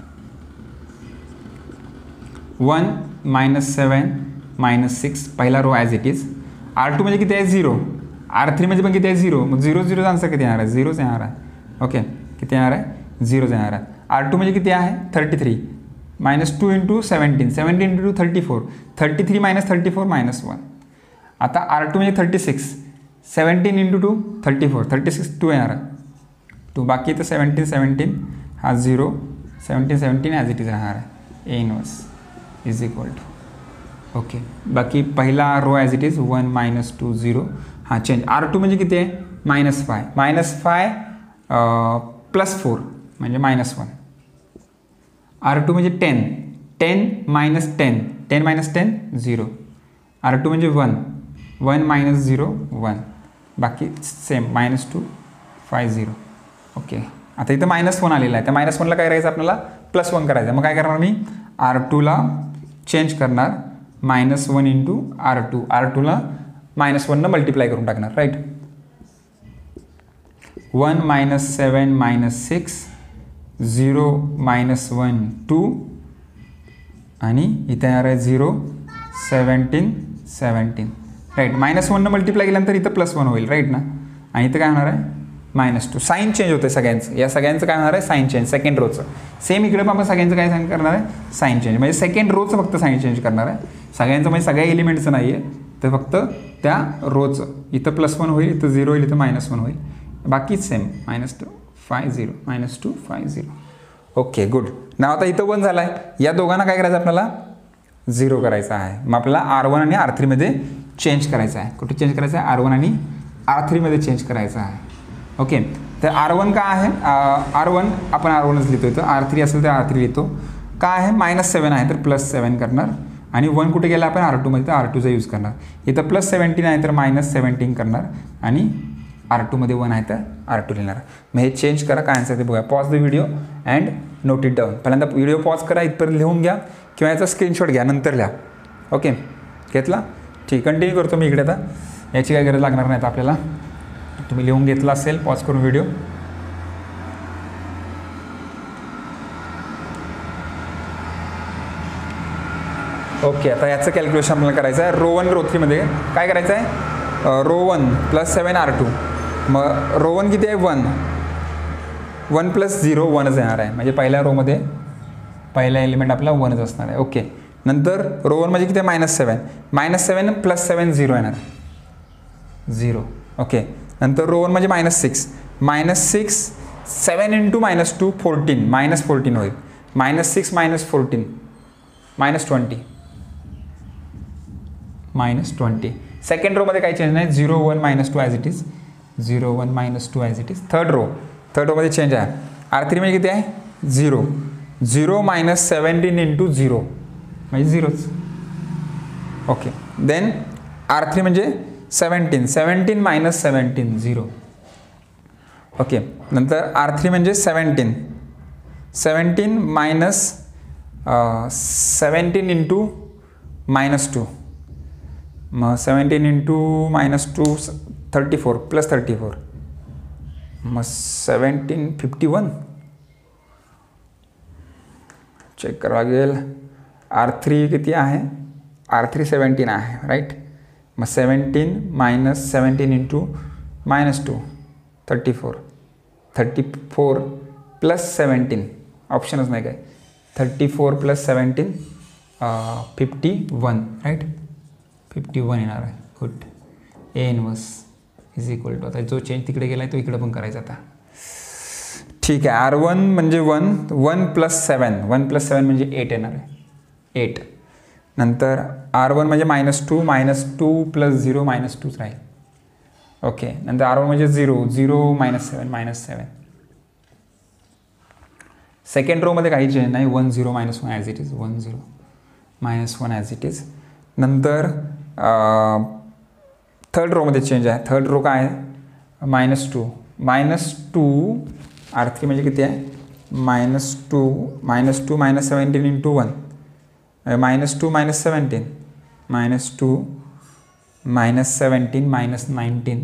A: 1 - 7 - 6 पहिला row as it is. R2 म्हणजे किती आहे 0, R3 म्हणजे पण किती आहे 0, मग 0 0 आन्सर किती येणार आहे 0च येणार आहे. ओके, किती येणार आहे 0च येणार आहे. R2 म्हणजे किती आहे 33 -2 × 17 17 × 34 33 - 34 -1. आता R2 म्हणजे 36 17 × 2 34 36 2 येणार आहे 2. बाकी इथं 17 17 हा 0 17 17 ॲज इट इज राहणार आहे. A inverse is equal to. Okay, बाकी पहिला रो ॲज इट इज 1 - 2 0 हा चेंज. R2 म्हणजे किती आहे -5 -5 +4 म्हणजे -1. R2 म्हणजे 10 10 - 10 10 - 10 0. R2 म्हणजे 1 1 - 0 1. बाकी सेम -2 5 0. ओके, आता इथं -1 आलेला आहे. त्या -1ला काय करायचं आपल्याला +1 करायचं. मग काय करणार मी R2ला चेंज करणार -1 × R2. R2ला -1नं मल्टिप्लाय करून टाकणार, राईट. 1 - 7 - 6 0 - 1 2 आणि इथे येणार आहे 0 17 17, राईट. -1नं मल्टिप्लाय केल्यानंतर इथं +1 होईल, राईट ना. आणि इथं काय होणार आहे -2. साईन चेंज होतं सगळ्यांचं. या सगळ्यांचं काय होणार आहे साईन चेंज सेकंड रोचं. सेम इकडे पण आपण सगळ्यांचं काय साईन करणार आहे साईन चेंज, म्हणजे सेकंड रोचं फक्त साईन चेंज करणार आहे. सगळ्यांचं म्हणजे सगळ्या एलिमेंटचं नाही आहे, तर फक्त त्या रोचं. इथं +1 होईल, इथं 0 होईल, इथं -1 होईल. बाकीच सेम -2 5 0 -2 5 0. Okay, good. नाव आता इथं 1 झाला आहे. या दोघांना काय करायचं आपल्याला 0 करायचं आहे. मग आपल्याला R1 आणि R3मध्ये चेंज करायचं आहे. कुठे चेंज करायचं आहे R1 आणि R3मध्ये चेंज करायचं आहे. ओके, तर R1 काय आहे R1 आपण R1च लिहितो इथं. R3 असेल तर R3 लिहितो. काय आहे -7 आहे तर +7 करणार. आणि 1 कुठे गेला आपण R2मध्ये तर R2चा यूज करणार. इथं +17 आहे तर -17 करणार आणि R2मध्ये 1 आहे तर R2 लिहिणार. मग हे चेंज करा, काय आन्सर ते बघा. Pause the video and note it down. पहिल्यांदा व्हिडिओ पॉज करा, इथपर्यंत लिहून घ्या किंवा याचा स्क्रीनशॉट घ्या, नंतर लिहा. ओके, घेतला ठीक. कंटिन्यू करतो मी इकडे. आता याची काय गरज लागणार नाही आता आपल्याला. तुम्ही लिहून घेतला असेल पॉज करून व्हिडिओ. ओके, आता याचं कॅल्क्युलेशन आपल्याला करायचं आहे. रो 1 रो 3मध्ये काय करायचं आहे, रो 1 +7 R2. मग रो 1 किती आहे 1 1 + 0 1च येणार आहे. म्हणजे पहिल्या रोमध्ये पहिला एलिमेंट आपला 1च असणार आहे. ओके, नंतर रो 1 म्हणजे किती आहे -7 -7 +7 0 येणार 0. ओके, नंतर रो 1 म्हणजे -6 -6 7 × -2 14 -14 होईल. -6 -14 -20. सेकंड रोमध्ये काही चेंज नाही. 0 1 -2 as it is 0 1 -2 as it is. Third रोमध्ये चेंज आहे. R3 म्हणजे किती आहे 0 0 -17 × 0 म्हणजे 0च. ओके, देन R3 म्हणजे 17 17 -17 0. ओके, नंतर R3 म्हणजे 17 17 -17 × -2. मग 17 × -2 34 +34 मग 17 51. चेक करावं लागेल. R3 किती आहे R3 17 आहे राईट. मग 17 मायनस 17 इंटू -2 34 34 प्लस 17 ऑप्शनच नाही काय. 34 प्लस 17 51 राईट. 51 येणार आहे. Good. A inverse is equal to, आता जो चेंज तिकडे गेला आहे तो इकडे पण करायचा आता. ठीक आहे. R1 म्हणजे 1 प्लस 7 1 प्लस 7 म्हणजे 8 येणार आहे 8. नंतर R1 म्हणजे -2 प्लस 0 -2च राहील. ओके. नंतर R1 म्हणजे 0 -7 सेकंड रोमध्ये काही चेंज नाही. 1 0 -1 as it is 1 0 -1 as it is. नंतर थर्ड रोमध्ये चेंज आहे. थर्ड रो काय आहे -2 R3 म्हणजे किती आहे -2 -17 इंटू 1 -2 -17 -2 -17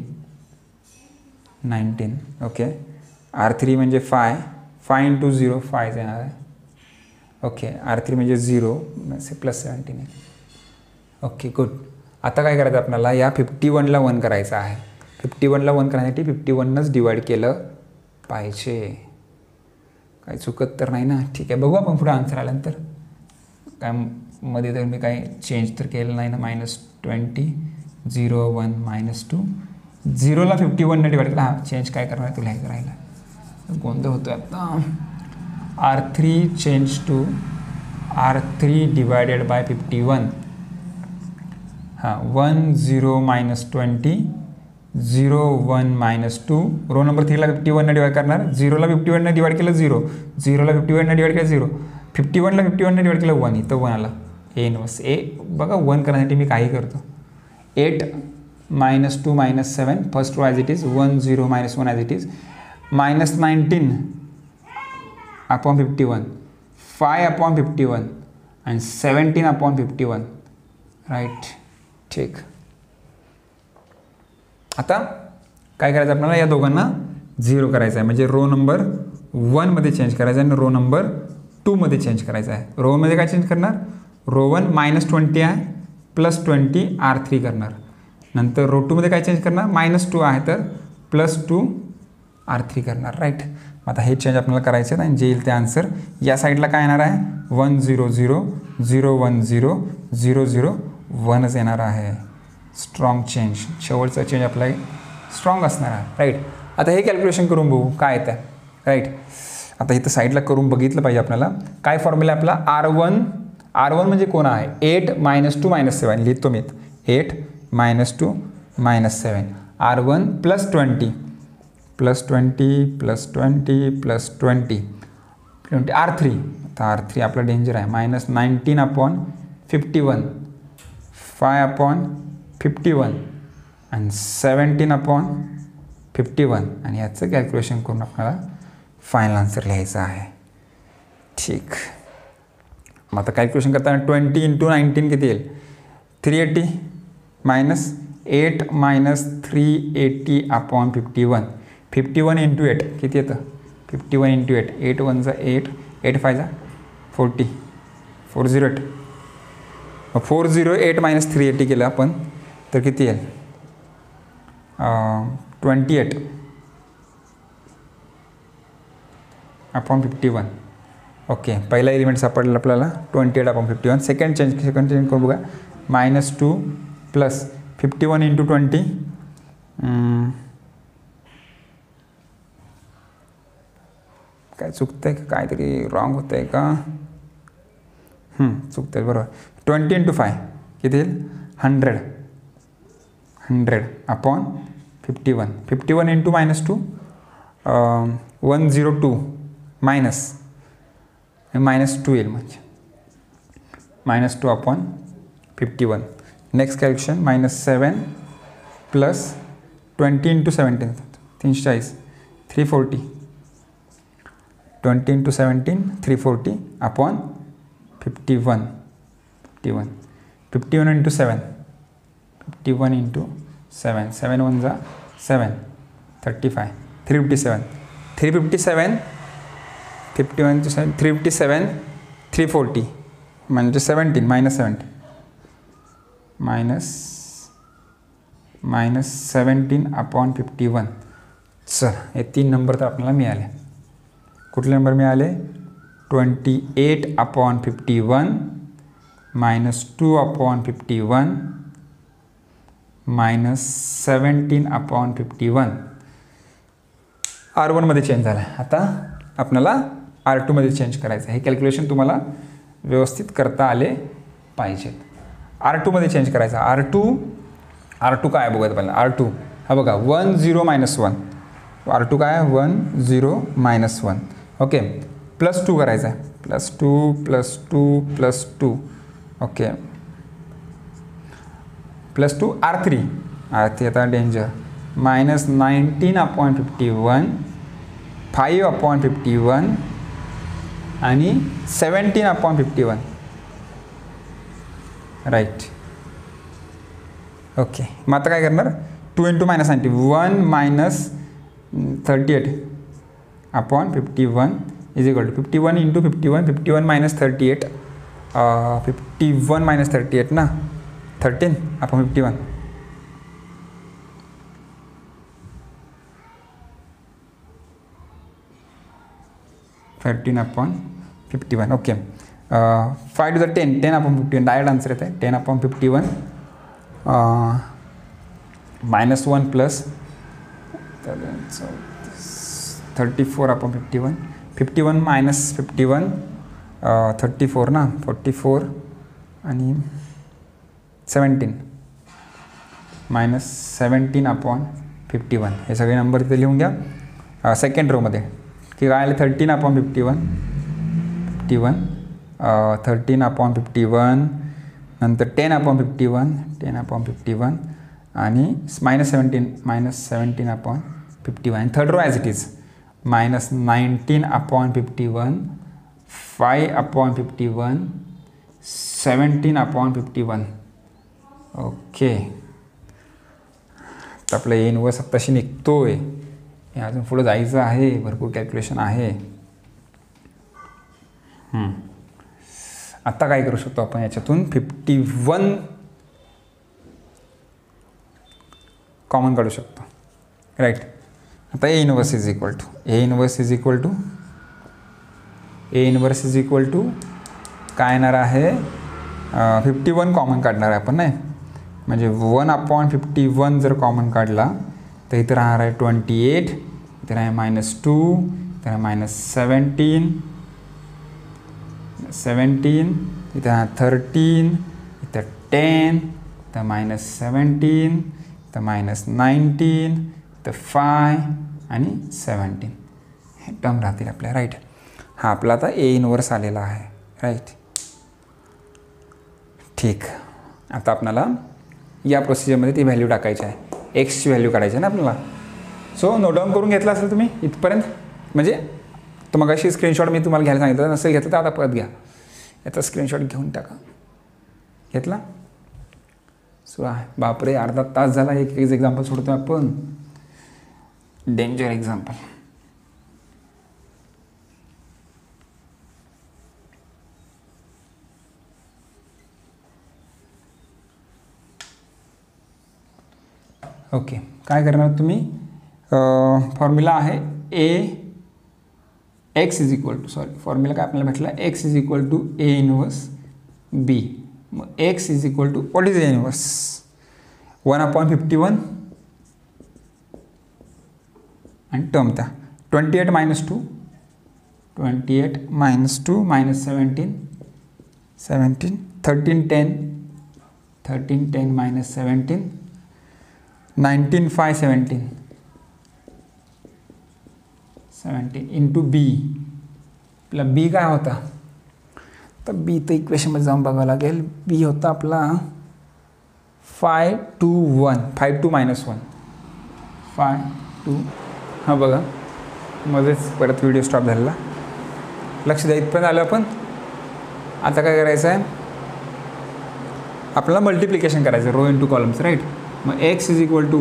A: -19 ओके. R3 म्हणजे 5 इंटू 0 5 येणार आहे. ओके. R3 म्हणजे 0 प्लस 17 आहे. Okay good. आता काय करायचं आपल्याला या 51ला 1 करायचं आहे. 51ला 1 करण्यासाठी 51नंच डिवाईड केलं पाहिजे. काही चुकत तर नाही ना. ठीक आहे. बघू आपण पुढे आन्सर आल्यानंतर. काय मध्ये तर मी काही चेंज तर केलं नाही ना. -20 0 1 -2 0ला 51ने डिवाईड केला. हां चेंज काय करणार तुला हे करायला गोंधळ होतो आता. R3 change to R3 divided by 51. हां 1 0 -20 0 1 -2 रो नंबर 3ला 51ने डिवाइड करणार. 0ला 51ने डिवाइड केलं 0 0ला 51ने डिवाइड केलं 0 51ला 51ने डिवाइड केलं 1 इथं 1 आला. A इनवर्स A बघा 1 करण्यासाठी मी काही करतो. 8 -2 -7 first row as it is 1 0 -1 as it is -19 upon 51 5 upon 51 आणि 17 अपॉन 51 राईट. ठीक. आता काय करायचं आपल्याला या दोघांना 0 करायचं आहे. म्हणजे रो नंबर 1 मध्ये चेंज करायचं आहे आणि रो नंबर 2 मध्ये चेंज करायचं आहे. रो मध्ये काय चेंज करणार. रो 1 -20 आहे +20 R3 करणार. नंतर रो 2 मध्ये काय चेंज करणार -2 आहे तर +2 R3 करणार राईट. आता हे चेंज आपल्याला करायचे आहेत आणि जे येईल ते आन्सर या साईडला काय येणार आहे 1 0 0 0 1 0 0 0 1च येणार आहे. Strong change. शेवटचा चेंज आपला स्ट्रॉंग असणार आहे राईट. आता हे कॅल्क्युलेशन करून बघू काय येतं राईट. आता इथं साईडला करून बघितलं पाहिजे आपल्याला. काय फॉर्म्युला आपला R1 म्हणजे कोण आहे 8 -2 -7 लिहितो मी. 8 -2 -7 R1 +20 R3. आता R3 आपला डेंजर आहे -19 अपॉन 51 5 अपॉन 51 आणि 17 अपॉन 51 आणि याचं कॅल्क्युलेशन करून आपल्याला फायनल आन्सर लिहायचं आहे. ठीक. मग आता कॅल्क्युलेशन करताना 20 इंटू 19 किती येईल 380 -8 -380 अपॉन 51 51 इंटू 8 किती येतं 51 इंटू 8 8 1 8 8 5 40 408 408 -380 केलं आपण तर किती येईल 28 अपॉन 51. ओके. पहिला एलिमेंट सापडला आपल्याला 28 अपॉन 51. सेकंड चेंज करून बघा -2 प्लस 51 इंटू 20 काय चुकतं आहे का काहीतरी रॉंग होतं आहे का चुकतं आहे बरोबर. 20 इंटू 5 किती येईल 100 अपॉन 51 51 इंटू -2 102 -2 येईल म्हणजे -2 upon 51. Next calculation -7 plus 20 into 17 340 340 20 into 17 340 upon 51 into 7 51 into 7 7 1 7 35 357 357 51 into 7 357 340 म्हणजे 17 -17 -17/51. चल हे 3 नंबर तर आपल्याला मिळाले. कुठले नंबर मिळाले? 28/51 -2/51 -17/51. R1 मध्ये चेंज झाला. आता आपल्याला R2 मध्ये चेंज करायचं. हे कॅल्क्युलेशन तुम्हाला व्यवस्थित करता आले पाहिजेत. R2 मध्ये चेंज करायचा. R2 काय बघूयात पहिला. R2 हा बघा 1 0 -1. R2 काय आहे? 1 0 -1. ओके. +2 करायचं आहे. +2 +2 +2. ओके. +2 R3 आता डेंजर. -19/51 5/51 आणि 17/51. राईट. ओके. मग आता काय करणार? 2 × -90 1 - 38/51 इज इक्वल टू 51 × 51 51 - 38 51 - 38 ना 13/51. 13/51. Okay. 5 to the 10 10/51. Direct answer येत आहे. 10/51 -1 प्लस 34/51. 51 - 51 34 ना 44 आणि 17 -17/51. हे सगळे नंबर तिथे लिहून घ्या. सेकंड रोमध्ये की काय आले? 13/51 13/51 नंतर 10/51 10/51 आणि -17/51 आणि third row as it is -19/51 5/51 17/51. Okay. तर आपलं A इनवर्स आत्ताशी निघतोय. हे अजून पुढं जायचं आहे. भरपूर कॅल्क्युलेशन आहे. आता काय करू शकतो आपण याच्यातून? 51 कॉमन काढू शकतो. राईट. आता A inverse is equal to काय येणार आहे? 51 कॉमन काढणार आहे आपण नाही. म्हणजे 1/51 जर कॉमन काढला तर इथं राहणार आहे 28, इथं आहे -2, इथं आहे -17, इथं आहे 13, इथं 10, इथं -17, इथं -19, इथं 5 आणि 17 हे टर्म राहतील आपल्या. राईट. हा आपला आता A इनवर्स आलेला आहे. राईट. ठीक. आता आपल्याला या प्रोसिजरमध्ये ती व्हॅल्यू टाकायची आहे. एक्सची व्हॅल्यू काढायची आहे ना आपल्याला. सो नोट डाऊन करून घेतला असेल तुम्ही इथपर्यंत. म्हणजे तर मग अशी स्क्रीनशॉट मी तुम्हाला घ्यायला सांगितलं. नसेल घेतलं तर आता परत घ्या. याचा स्क्रीनशॉट घेऊन टाका. घेतला? सो बापरे अर्धा तास झाला. एक एक्झाम्पल सोडतो आपण. Danger example. ओके. काय करणार तुम्ही? फॉर्म्युला आहे X is equal to formula काय आपल्याला भेटला? X is equal to A inverse B. मग X is equal to what is A inverse? 1/51 आणि टर्म त्या 28 - 2 -17 17 13 10 -17 19 5 17 इंटू B. आपला B काय होता? तर B तर इक्वेशनमध्ये जाऊन बघावं लागेल. B होता आपला 5 2 1 5 2 -1 5 2. हां बघा मध्येच परत व्हिडिओ स्टॉप झालेला. लक्ष द्या. इथपर्यंत आलं आपण. आता काय करायचं आहे? आपल्याला मल्टिप्लिकेशन करायचं रो इंटू कॉलम्स. राईट. मग X is equal to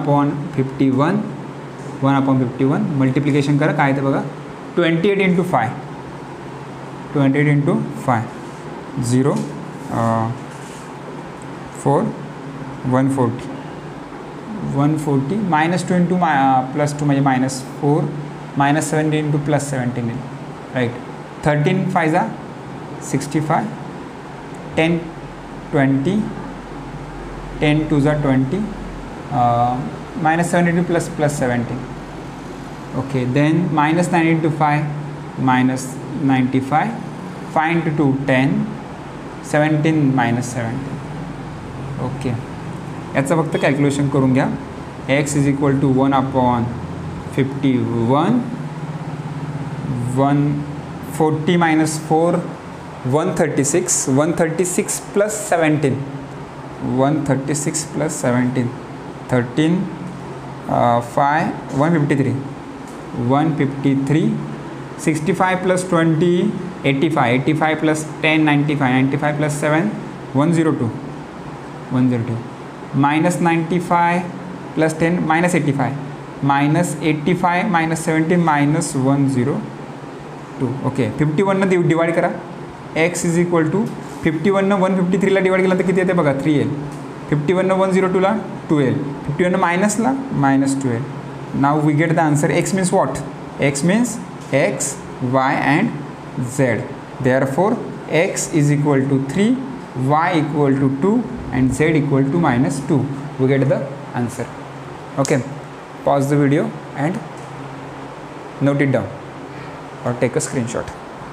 A: 1/51 multiplication करा. काय ते बघा 28 × 5 28 × 5 0 4 140 140 -2 इंटू +2 म्हणजे -4 -17 इंटू +17 राईट. 13 5 जा 65 10 20 10 2 जा 20 -7 into +17 okay. Then -9 into 5 -95 5 into 2 10 17 -17 okay. याचं फक्त कॅल्क्युलेशन करून घ्या. x = 1/51 140 - 4 136 136 + 17 136 + 17 13 5 153 153 65 + 20 85 85 + 10 95 95 + 7 102 102 -95 + 10 -85 -85 -17 -102 okay. 51 ने डिवाइड करा. x = 51 ने 153ला डिवाइड केला तर किती येते बघा 3 येईल. 51 ने 102ला 2 येईल. 51 मायनसला -2 येईल. Now we get the answer. x means what? x means x y and z. Therefore x = 3 y = 2 and z = -2. We get the answer. Okay, pause the video and note it down or take a screenshot.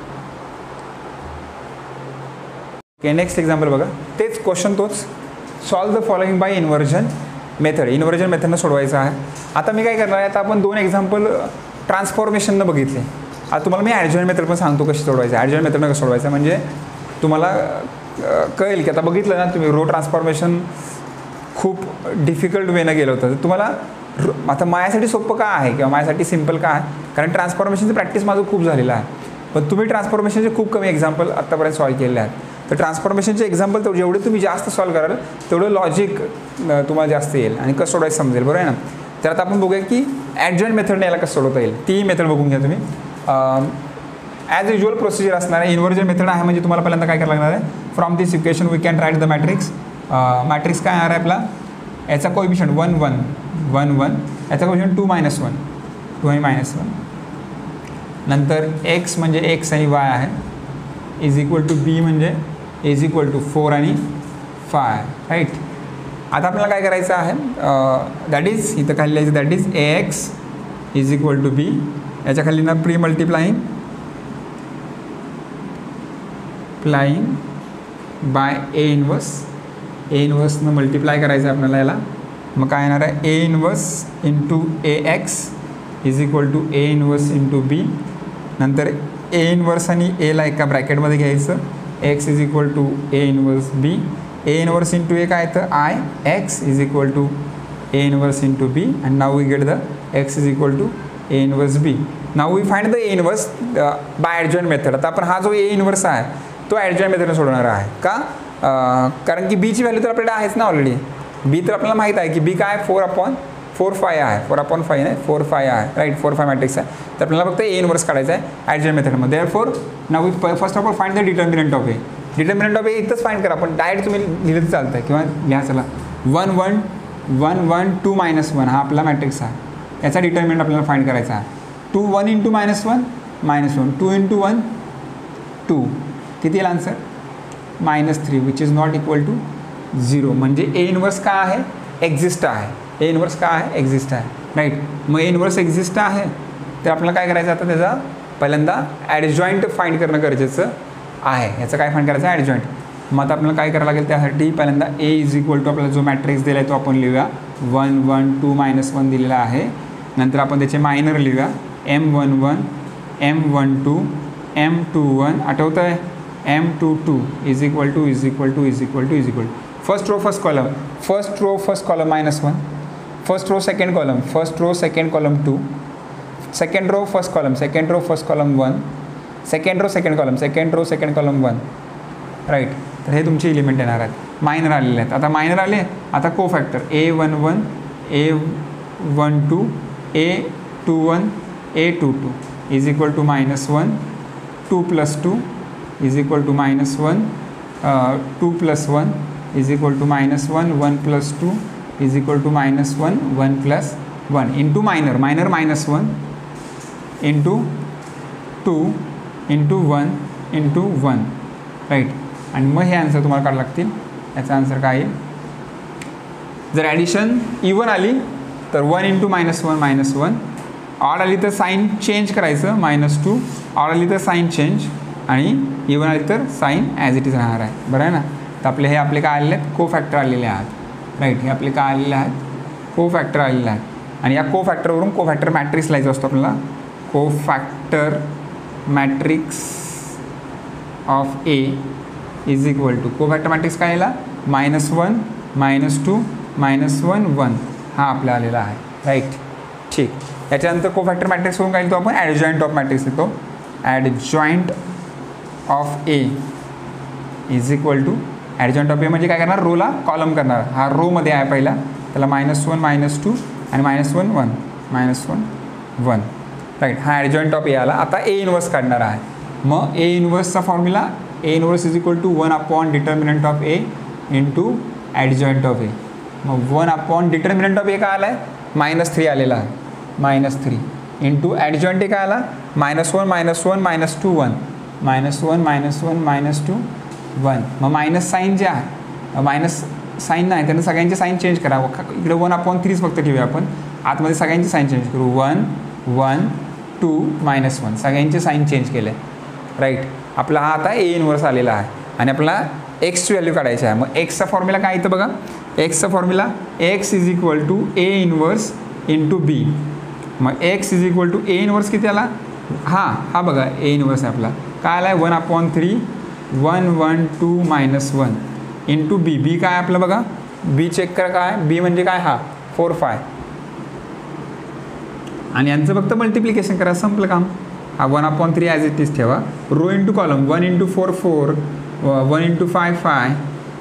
A: Okay, next example बघा. तेच question तोच. Solve the following by inversion method. Inversion मेथडनं सोडवायचं आहे. आता मी काय करणार आहे, आता आपण 2 एक्झाम्पल ट्रान्सफॉर्मेशननं बघितले. आता तुम्हाला मी ॲडजॉइंट मेथड पण सांगतो कशी सोडवायचं. ॲडजॉइंट मेथडनं कसं सोडवायचं म्हणजे तुम्हाला कळेल की आता बघितलं ना तुम्ही रो ट्रान्सफॉर्मेशन खूप डिफिकल्ट वेनं गेलं होतं. तुम्हाला आता माझ्यासाठी सोपं का आहे किंवा माझ्यासाठी सिम्पल का आहे, कारण ट्रान्सफॉर्मेशनची प्रॅक्टिस माझं खूप झालेलं आहे. पण तुम्ही ट्रान्सफॉर्मेशनचे खूप कमी एक्झाम्पल आत्तापर्यंत सॉल्व केलेले आहेत. तर ट्रान्सफॉर्मेशनचे एक्झाम्पल जेवढे तुम्ही जास्त सॉल्व कराल तेवढं लॉजिक तुम्हाला जास्त येईल आणि कसं सोडवायचं समजेल. बरोबर आहे ना. तर आता आपण बघूया की ॲडजॉइंट मेथडने याला कसं सोडवता येईल. ती मेथड बघून घ्या तुम्ही. ॲज युज्युअल प्रोसिजर असणार आहे. इन्व्हर्जन मेथड आहे म्हणजे तुम्हाला पहिल्यांदा काय करायला लागणार आहे, from this equation we can write the matrix. Matrix काय येणार आहे आपला, याचा कोएफिशियंट 1 1 1 1, याचा कोएफिशियंट 2 -1 2 आणि -1. नंतर x म्हणजे x आणि y आहे, = b म्हणजे = 4 आणि 5 राईट. आता आपल्याला काय करायचं आहे, दॅट इज इथं खाली लिहायचं, दॅट इज ax = b. याच्या खाली ना प्री मल्टिप्लाइंग बाय a इन्व्हर्सनं मल्टिप्लाय करायचं आहे आपल्याला याला. मग काय येणार आहे, a inverse into ax = a inverse into b. नंतर a इन्व्हर्स आणि एला एका ब्रॅकेटमध्ये घ्यायचं, x = a inverse b. a inverse into A काय येतं, I x = a inverse into b. And now we get the x = a inverse b. Now we find the a inverse bye adjoint method. आता आपण हा जो a inverse आहे तो ॲडजॉइंट मेथडने सोडवणार आहे का, कारण की बीची व्हॅल्यू तर आपल्याला आहेच ना ऑलरेडी. बी तर आपल्याला माहीत आहे की बी काय 4/5 आहे, 4/5 नाही 4/5 आहे राईट. 4/5 मॅट्रिक्स आहे. तर आपल्याला फक्त ए इन्व्हर्स काढायचं आहे ॲडजॉइंट मेथडमध्ये. Therefore now we first of all find the determinant of A. Determinant of A इथंच फाइंड करा, पण डायरेक्ट तुम्ही लिहिलं चालतं आहे किंवा लिहा. चला 1 1 1 1 2 -1 हा आपला मॅट्रिक्स आहे. याचा डिटर्मिनंट आपल्याला फाइंड करायचा आहे. 2 1 × -1 -1 2 × 1 2. किती येईल answer, -3 which is not equal to 0. म्हणजे ए इन्व्हर्स का आहे, एक्झिस्ट आहे. ए इन्व्हर्स का आहे, एक्झिस्ट आहे राईट. मग ए इन्व्हर्स एक्झिस्ट आहे तर आपल्याला काय करायचं, आता त्याचा पहिल्यांदा ॲडजॉइंट फाइंड करणं गरजेचं आहे. याचं काय फाइंड करायचं, ॲडजॉइंट. मग आता आपल्याला काय करावं लागेल, त्यासाठी पहिल्यांदा a = आपल्याला जो मॅट्रिक्स दिला आहे तो आपण लिहूया. 1 1 2 -1 दिलेला आहे. नंतर आपण त्याचे मायनर लिहूया, m11 m12 m21. आठवतं आहे, m22 = first row first column -1, first row second column 2, second row first column 1, second row second column 1 right. तर हे तुमचे एलिमेंट येणार आहेत. मायनर आलेले आहेत. आता मायनर आले, आता cofactor a11 a12 a21 a22 = -1 2 + 2 = -1 2 + 1 is equal to -1 1 + 2 is equal to -1 1 + 1 into minor -1 into 2 into 1 into 1 right. आणि मग हे आन्सर तुम्हाला काढावं लागतील. याचा आन्सर काय येईल? जर ॲडिशन इवन आली तर 1 इंटू -1 -1, ऑड आली तर साईन चेंज करायचं -2, ऑड आली तर साईन चेंज, आणि इवन आली तर साईन ॲज इट इज राहणार आहे. बरं आहे ना. तर आपले काय आलेले आहेत? को फॅक्टर आलेले आहेत राईट. हे आपले काय आलेले आहेत? को फॅक्टर आलेले आहेत. आणि या को फॅक्टरवरून को फॅक्टर मॅट्रिक्स लिहायचं असतो आपल्याला. Cofactor matrix of A is equal to, cofactor matrix काय आला? -1 -2 -1 1 हा आपला आलेला आहे राईट. ठीक. याच्यानंतर को फॅक्टर मॅट्रिक्स होऊन काय लिहितो आपण? ॲडजॉइंट ऑफ मॅट्रिक्स लिहितो. Adjoint of A is equal to, adjoint of A म्हणजे काय करणार? रोला कॉलम करणार. हा रोमध्ये आहे पहिला, त्याला -1 -2 आणि -1 1 -1 1 राईट. हा ॲडजॉइंट ऑफ ए आला. आता ए इन्व्हर्स काढणार आहे. मग ए इन्व्हर्सचा formula, A inverse is equal to 1 determinant of A into adjoint of A. मग 1 डिटर्मिनंट ऑफ ए काय आला आहे? -3 आलेला आहे. -3 इंटू ॲडजॉइंट ए काय आला? -1 -1 -2 1 -1 -1 -2 1. मग मायनस साईन जे आहे, मायनस साईन नाही, त्यांना सगळ्यांचे साईन चेंज करा. इकडे 1/3 फक्त ठेवूया आपण. आतमध्ये सगळ्यांचे साईन चेंज करू. 1 1 2 -1 सगळ्यांचे साईन चेंज केले राईट. आपला हा आता ए इन्व्हर्स आलेला आहे. आणि आपल्याला एक्सची व्हॅल्यू काढायची आहे. मग एक्सचा फॉर्म्युला काय येतं बघा? एक्सचा formula X is equal to A inverse into B. मग X is equal to A inverse किती आला? हा बघा ए इन्व्हर्स आहे आपला. काय आला आहे? 1/3 1 1 2 -1 इंटू बी. बी काय आपलं बघा? बी चेक करा काय? बी म्हणजे काय? हा 4 5. आणि यांचं फक्त मल्टिप्लिकेशन करा, संपलं काम. हा 1/3 ॲज इट इज ठेवा. Row into column 1 into 4 4 1 into 5 5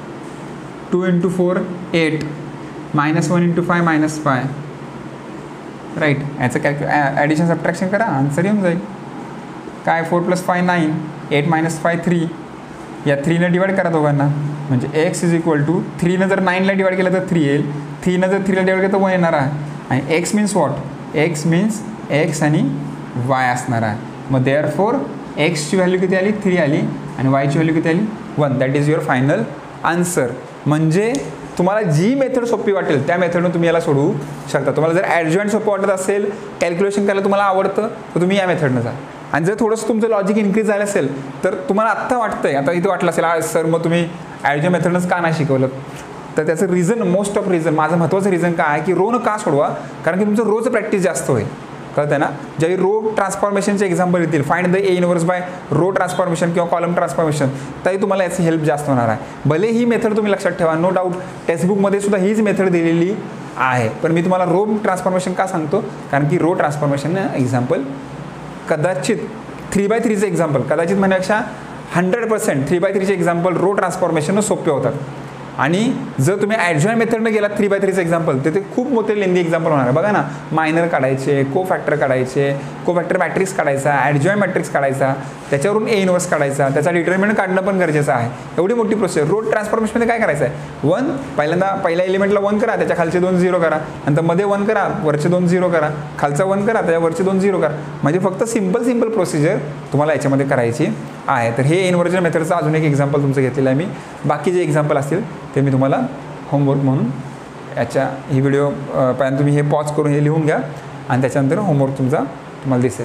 A: 2 into 4 8 -1 into 5 -5 right. याचं ॲडिशन सबट्रॅक्शन करा, आन्सर येऊन जाईल. काय 4 + 5 9 8 - 5 3. या 3नं डिवाईड करा दोघांना. म्हणजे एक्स इज इक्वल टू 3नं जर 9ला डिवाईड केलं तर 3 येईल. 3नं जर 3ला डिवाईड केलं तर 1 येणार आहे. आणि X means what? X means X आणि वाय असणार आहे. मग देअरफॉर एक्सची व्हॅल्यू किती आली? 3 आली. आणि वायची व्हॅल्यू किती आली? 1. That is your final answer. म्हणजे तुम्हाला जी मेथड सोपी वाटेल त्या मेथडनं तुम्ही याला सोडवू शकता. तुम्हाला जर ॲडजॉइंट सोपं वाटत असेल, कॅल्क्युलेशन करायला तुम्हाला आवडतं, तर तुम्ही या मेथडनं जा. आणि जर थोडंसं तुमचं लॉजिक इन्क्रीज झालं असेल तर तुम्हाला आत्ता वाटतं आहे, आता इथं वाटलं असेल सर मग तुम्ही ॲडजॉइंट मेथडनंच का नाही शिकवलं, तर त्याचं रिझन, मोस्ट ऑफ रिझन, माझं महत्त्वाचं रिझन काय आहे की रोनं का सोडवा? कारण की तुमचं रोज प्रॅक्टिस जास्त होईल. कळतं ना. ज्यावेळी रो ट्रान्सफॉर्मेशनचे एक्झाम्पल येतील, find the A inverse by row transformation किंवा कॉलम ट्रान्सफॉर्मेशन, तरी तुम्हाला याची हेल्प जास्त होणार आहे. भले ही मेथड तुम्ही लक्षात ठेवा, नो डाऊट टेक्स्टबुकमध्ये सुद्धा हीच मेथड दिलेली आहे. पण मी तुम्हाला रो ट्रान्सफॉर्मेशन का सांगतो? कारण की रो ट्रान्सफॉर्मेशन एक्झाम्पल कदाचित 3/3चे एक्झाम्पल, कदाचित म्हणण्यापेक्षा 100% 3/3चे एक्झाम्पल रो ट्रान्सफॉर्मेशननं सोपे होतात. आणि जर तुम्ही ॲडजॉइंट मेथडनं गेलात 3/3चं एक्झाम्पल, तर ते खूप मोठे लेंदी एक्झाम्पल होणार आहे. बघा ना, मायनर काढायचे, को फॅक्टर काढायचे, को फॅक्टर मॅट्रिक्स काढायचा, ॲडजॉइंट मॅट्रिक्स काढायचा, त्याच्यावरून ए इन्व्हर्स काढायचा, त्याचा डिटर्मिनंट काढणं पण गरजेचं आहे. एवढी मोठी प्रोसेस. रो ट्रान्सफॉर्मेशनमध्ये काय करायचं आहे? 1 पहिल्या एलिमेंटला 1 करा, त्याच्या खालचे 2 0 करा, नंतर मध्ये 1 करा, वरचे 2 0 करा, खालचा 1 करा, त्याच्या वरचे 2 0 करा. म्हणजे फक्त सिम्पल प्रोसिजर तुम्हाला याच्यामध्ये करायची आहे. तर हे इन्व्हर्जन मेथडचं अजून एक एक्झाम्पल तुमचं घेतलेलं आहे मी. बाकी जे एक्झाम्पल असतील ते मी तुम्हाला होमवर्क म्हणून ही व्हिडिओ पहिल्यांदा तुम्ही हे पॉज करून हे लिहून घ्या आणि त्याच्यानंतर होमवर्क तुम्हाला दिसेल.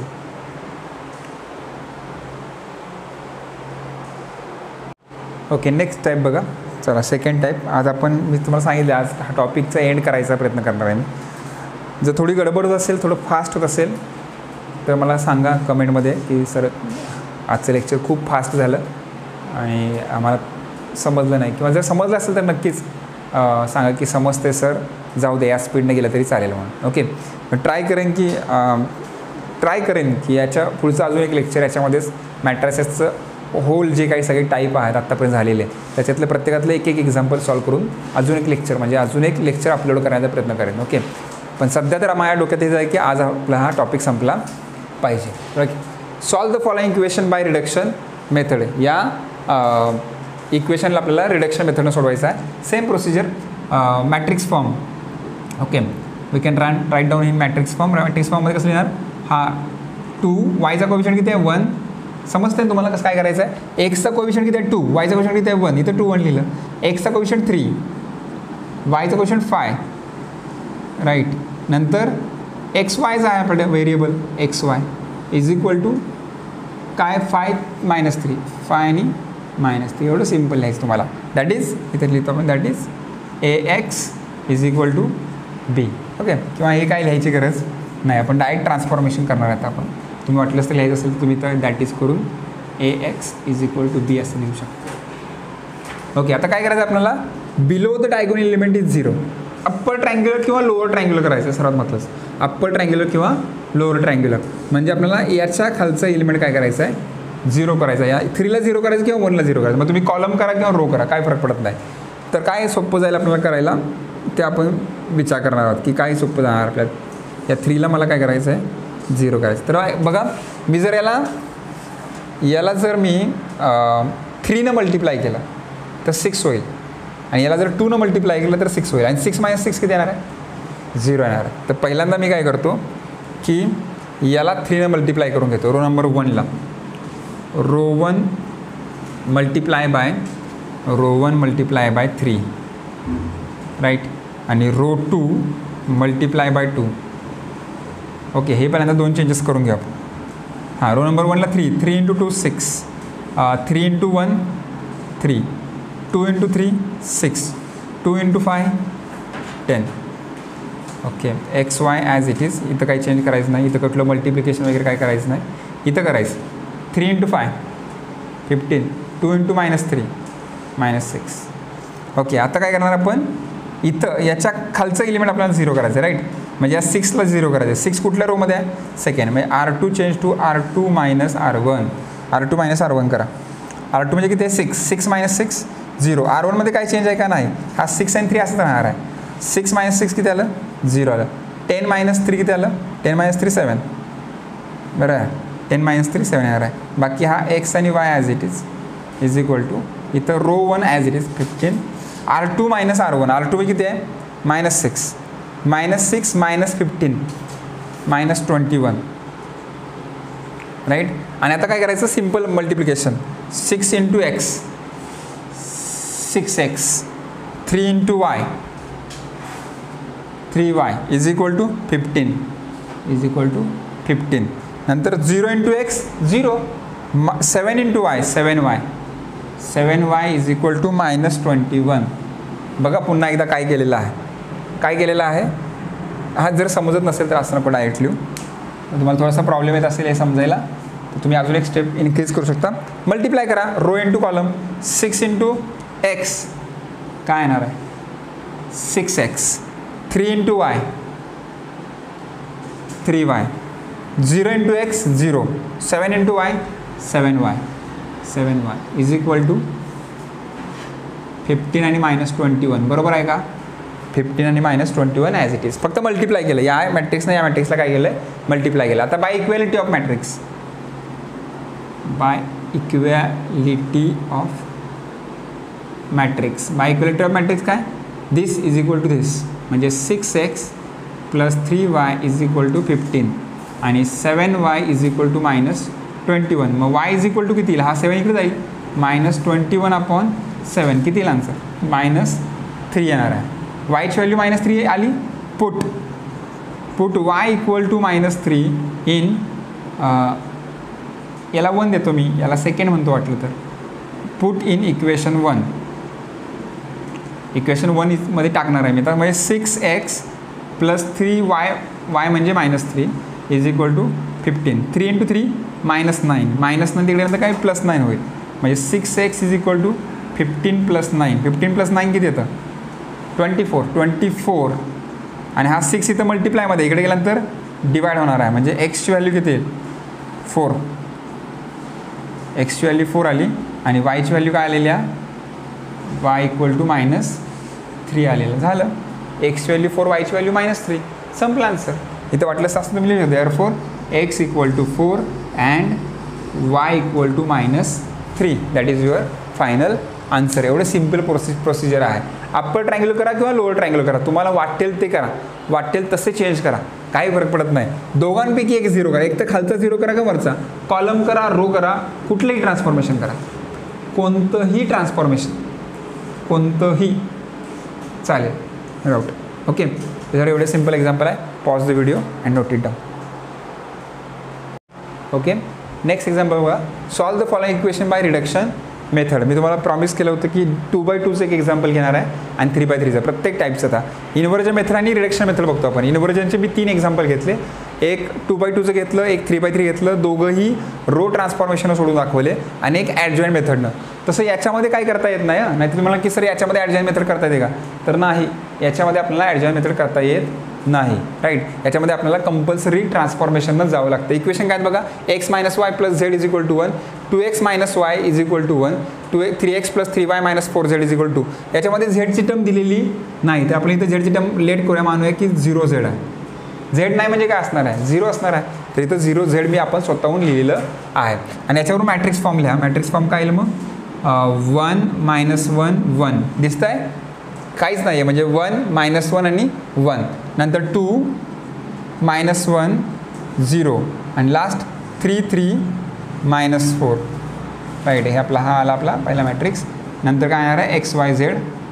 A: ओके, नेक्स्ट टाईप बघा. चला, सेकंड टाईप. आज मी तुम्हाला सांगितलं आज हा टॉपिकचा एंड करायचा प्रयत्न करणार आहे मी. जर थोडी गडबड होत असेल, थोडं फास्ट होत असेल तर मला सांगा कमेंटमध्ये की सर आजचं लेक्चर खूप फास्ट झालं आणि आम्हाला समजलं नाही, किंवा जर समजलं असेल तर नक्कीच सांगा की समजते सर, जाऊ दे या स्पीडने गेलं तरी चालेल म्हणून. ओके, ट्राय करेन की याच्या पुढचं अजून एक लेक्चर याच्यामध्येच मॅट्रिसेसचं होल जे काही सगळे टाईप आहेत आत्तापर्यंत झालेले, त्याच्यातले प्रत्येकातलं एक एक्झाम्पल सॉल्व करून अजून एक लेक्चर अपलोड करण्याचा प्रयत्न करेन. ओके, पण सध्या तर माझ्या डोक्यात हेच आहे की आज आपला हा टॉपिक संपला पाहिजे. Okay, solve the following equation by reduction method. या इक्वेशनला आपल्याला रिडक्शन मेथडनं सोडवायचं आहे. Same procedure matrix form. Okay, we can write down in matrix form. Matrix फॉर्ममध्ये कसं लिहिणार, हा 2, वायचा कोएफिशियंट किती आहे 1. समजते ना तुम्हाला कसं काय करायचं आहे. एक्सचा कोएफिशियंट किती आहे 2, वायचा कोएफिशियंट किती आहे 1, इथं 2 1 लिहिलं. एक्सचा कोएफिशियंट 3, वायचा कोएफिशियंट 5, राईट. नंतर एक्स वायचा आहे आपल्याकडे variable X Y is equal to काय 5 - 3, 5 आणि -3 एवढं सिम्पल लिहायचं तुम्हाला. दॅट इज इथे लिहितो आपण, that is AX is equal to B. Okay, किंवा हे काय लिहायची गरज नाही, आपण डायरेक्ट ट्रान्सफॉर्मेशन करणार आहेत आपण. तुम्ही वाटलंच तर लिहायचं असेल तर तुम्ही तर दॅट इज करून AX is equal to B असं लिहू शकता. ओके, आता काय करायचं आपल्याला, below the diagonal element is 0. Upper triangular किंवा लोअर ट्रायंग्युलर करायचं सर्वात महत्त्वाचं. अप्पर ट्रायंग्युलर किंवा लोअर ट्रायंग्युलर म्हणजे आपल्याला याच्या खालचं एलिमेंट काय करायचं आहे, 0 करायचं आहे. या 3ला 0 करायचं किंवा 1ला 0 करायचं. मग तुम्ही कॉलम करा किंवा रो करा, काय फरक पडत नाही. तर काय सोपं जाईल आपल्याला करायला ते आपण विचार करणार आहोत की काय सोपं जाणार आपल्याला. या 3ला मला काय करायचं आहे, 0 करायचं. तर बघा, मी जर याला जर मी 3नं मल्टिप्लाय केलं तर 6 होईल, आणि याला जर 2नं मल्टिप्लाय केलं तर 6 होईल, आणि 6 - 6 किती येणार आहे, 0 येणार आहे. तर पहिल्यांदा मी काय करतो की याला 3नं मल्टिप्लाय करून घेतो. रो नंबर 1ला row 1 multiply by row 1 multiply by 3, right. आणि रो 2 मल्टिप्लाय बाय 2. ओके, हे पहिल्यांदा 2 चेंजेस करून घ्या आपण. हां, रो नंबर 1ला 3 × 2 6, 3 × 1 3, 2 × 3 6, 2 × 5 10. Okay, X Y as it is. इथं काही चेंज करायचं नाही, इथं कुठलं मल्टिप्लिकेशन वगैरे काय करायचं नाही, इथं करायचं. 3 × 5 15, 2 × -3 -6. ओके, आता काय करणार आपण, इथं याच्या खालचं एलिमेंट आपल्याला 0 करायचं, राईट. म्हणजे या 6ला 0 करायचं. 6 कुठल्या रोमध्ये आहे, सेकंड. म्हणजे R2 change to R2 - R1. R2 - R1 करा. R2 म्हणजे किती आहे 6, 6 - 6 0. R1मध्ये काय चेंज आहे का नाही, हा 6 आणि 3 असंच राहणार आहे. 6 - 6 किती आलं, 0 आलं. 10 - 3 किती आलं, 10 - 3 7, बरं आहे. 10 - 3 7 येणार आहे. बाकी हा एक्स आणि y as it is equal to इथं row 1 as it is 15. R2 - R1, R2 किती आहे -6, -6 - 15 -21, राईट. आणि आता काय करायचं, simple multiplication. 6 × x 6x, 3 × y 3y is equal to 15 is equal to 15. नंतर 0 × x 0, 7 × y 7y 7y is equal to -21. बघा पुन्हा एकदा काय केलेलं आहे, हा जर समजत नसेल तर असं आपण डायरेक्ट लिहू. तुम्हाला थोडासा प्रॉब्लेम येत असेल हे समजायला, तर तुम्ही अजून एक स्टेप इन्क्रीज करू शकता. मल्टिप्लाय करा, रो × कॉलम. 6 × x काय येणार आहे, 6x. 3 × y 3y. 0 × x 0, 7 × y 7y is equal to 15 आणि -21. बरोबर आहे का, 15 आणि -21 ॲज इट इज. फक्त मल्टिप्लाय केलं, या मॅट्रिक्सनं या मॅट्रिक्सला काय केलं, मल्टिप्लाय केलं. आता by equality of matrix, by equality of matrix काय, this is equal to this. म्हणजे 6x + 3y is equal to 15 आणि 7y इज इक्वल टू -21. मग y इज इक्वल टू किती येईल, हा 7 इकडे जाईल, -21/7 किती येईल आन्सर, -3 येणार आहे. yची व्हॅल्यू -3 आली. Put y equal to -3 in, याला 1 देतो मी, याला सेकंड म्हणतो वाटलं तर. पुट इन इक्वेशन 1 मध्ये टाकणार आहे मी. तर म्हणजे 6x + 3y, y म्हणजे -3 इज इक्वल टू 15. 3 × 3 -9, -9 तिकडे काय +9 होईल. म्हणजे 6x इज इक्वल टू 15 + 9. 15 + 9 किती येतं, 24. आणि हा 6 इथं मल्टिप्लायमध्ये इकडे गेल्यानंतर डिवाइड होणार आहे. म्हणजे एक्सची व्हॅल्यू किती येईल, 4. एक्सची व्हॅल्यू 4 आली आणि वायची व्हॅल्यू काय आलेली आहे, y इक्वल टू -3 आलेलं. झालं, एक्सची व्हॅल्यू 4, वायची व्हॅल्यू -3. संपलं आन्सर. इथं वाटलं असं तुम्ही लिहिलं, therefore x equal to 4 and y equal to -3. That is your final answer. एवढं सिम्पल प्रोसिजर आहे. अप्पर ट्रायंग्युलर करा किंवा लोअर ट्रायंग्युलर करा, तुम्हाला वाटेल ते करा, वाटेल तसे चेंज करा, काही फरक पडत नाही. दोघांपैकी एक झिरो करा, एक तर खालचा झिरो करा का वरचा, कॉलम करा, रो करा, कुठलंही ट्रान्सफॉर्मेशन करा, कोणतंही ट्रान्सफॉर्मेशन, कोणतंही चालेल. राऊट. ओके, त्याच्यावर एवढे सिम्पल एक्झाम्पल आहे. Pause the video and note it down. Okay, next example बघा. Solve the following equation by reduction method. मी तुम्हाला प्रॉमिस केलं होतं की 2x2चं एक एक्झाम्पल घेणार आहे आणि 3x3चं, प्रत्येक टाईपचं. आता इन्व्हर्जन मेथड आणि रिडक्शन मेथड बघतो आपण. इन्व्हर्जनचे मी 3 एक्झाम्पल घेतले, एक 2x2चं घेतलं, एक 3x3 घेतलं, दोघंही रो ट्रान्सफॉर्मेशन सोडून दाखवले आणि एक ॲडजॉईंट मेथडनं. तसं याच्यामध्ये काय करता येत नाही. नाही तर तुम्हाला की सर याच्यामध्ये ॲडजॉईंट मेथड करता येते का, तर नाही, याच्यामध्ये आपल्याला ॲडजॉईंट मेथड करता येत नाही. राईट, याच्यामध्ये आपल्याला कंपल्सरी ट्रान्सफॉर्मेशननं जावं लागतं. इक्वेशन काय बघा, x - y + z = 1, 2x - y = 1, 3x + 3y - 4z = 2. याच्यामध्ये झेडची टर्म दिलेली नाही, तर आपण इथं झेडची टर्म लेट करूया, मानूया की 0z आहे. झेड नाही म्हणजे काय असणार आहे, 0 असणार आहे. तर इथं 0z मी आपण स्वतःहून लिहिलेलं आहे. आणि याच्यावरून मॅट्रिक्स फॉर्म लिहा. मॅट्रिक्स फॉर्म काय येईल मग, 1 - 1 1 दिसतं आहे, काहीच नाही आहे, म्हणजे 1 - 1 आणि 1, नंतर 2 - 1 0 आणि लास्ट 3 3 - 4. राईट, हे आपला हा आला आपला पहिला मॅट्रिक्स. नंतर काय येणार आहे, x y z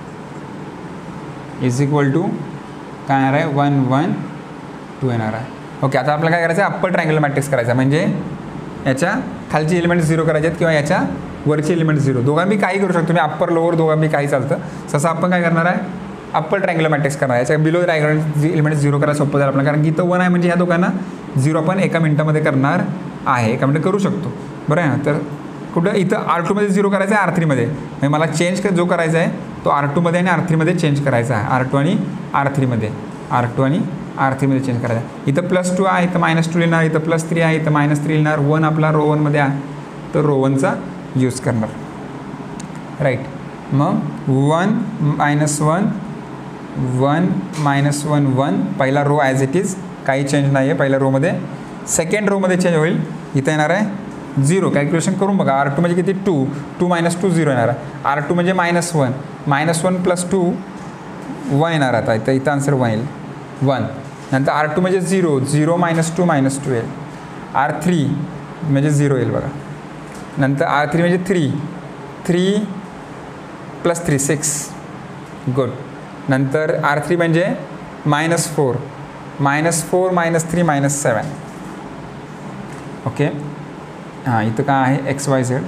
A: = काय येणार आहे, 1 1 2 येणार आहे. ओके, आता आपल्याला काय करायचं आहे, अप्पर ट्रायंग्युलर मॅट्रिक्स करायचा आहे, म्हणजे याच्या खालची एलिमेंट 0 करायचे आहेत किंवा याच्या वरची एलिमेंट 0. दोघांनी काही करू शकतो, तुम्ही अप्पर लोअर दोघांनी काही चालतं. तसं आपण काय करणार आहे, अप्पर ट्रायंग्युलर मॅट्रिक्स करणार आहे. याच्या बिलो ट्रायंग्युलर एलिमेंट 0 करायला सोपं झालं आपल्याला, कारण की इथं 1 आहे म्हणजे ह्या दोघांना 0 आपण एका मिनिटामध्ये करणार आहे, एका मिनिट करू शकतो. बरं आहे ना. तर कुठं इथं R2 मध्ये 0 करायचं आहे, R3 मध्ये, म्हणजे मला चेंज जो करायचा आहे तो R2 मध्ये आणि R3 मध्ये चेंज करायचा आहे. R2 आणि R3 मध्ये, R2 आणि R3 मध्ये चेंज करायचा आहे. इथं +2 आहे, इथं -2 लिहिणार, इथं +3 आहे, इथं -3 लिहिणार, 1 आपला रो 1 मध्ये आहे, तर रो 1चा यूज करणार. राईट, मग 1 - 1 1 - 1 1, पहिला रो ॲज इट इज, काही चेंज नाही आहे पहिल्या रोमध्ये. सेकंड रोमध्ये चेंज होईल, इथं येणार आहे 0. कॅल्क्युलेशन करून बघा, R2 म्हणजे किती, 2 2 - 2 0 येणार आहे. R2 म्हणजे -1 -1 + 2 1 येणार आता, इथं आन्सर 1 येईल, 1. नंतर R2 म्हणजे 0 0 - 2 -2 येईल. R3 म्हणजे 0 येईल बघा. नंतर R3 म्हणजे 3 3 + 3 6, गुड. नंतर R3 म्हणजे -4 -4 -3 -7. ओके, हां, इथं काय आहे, x y z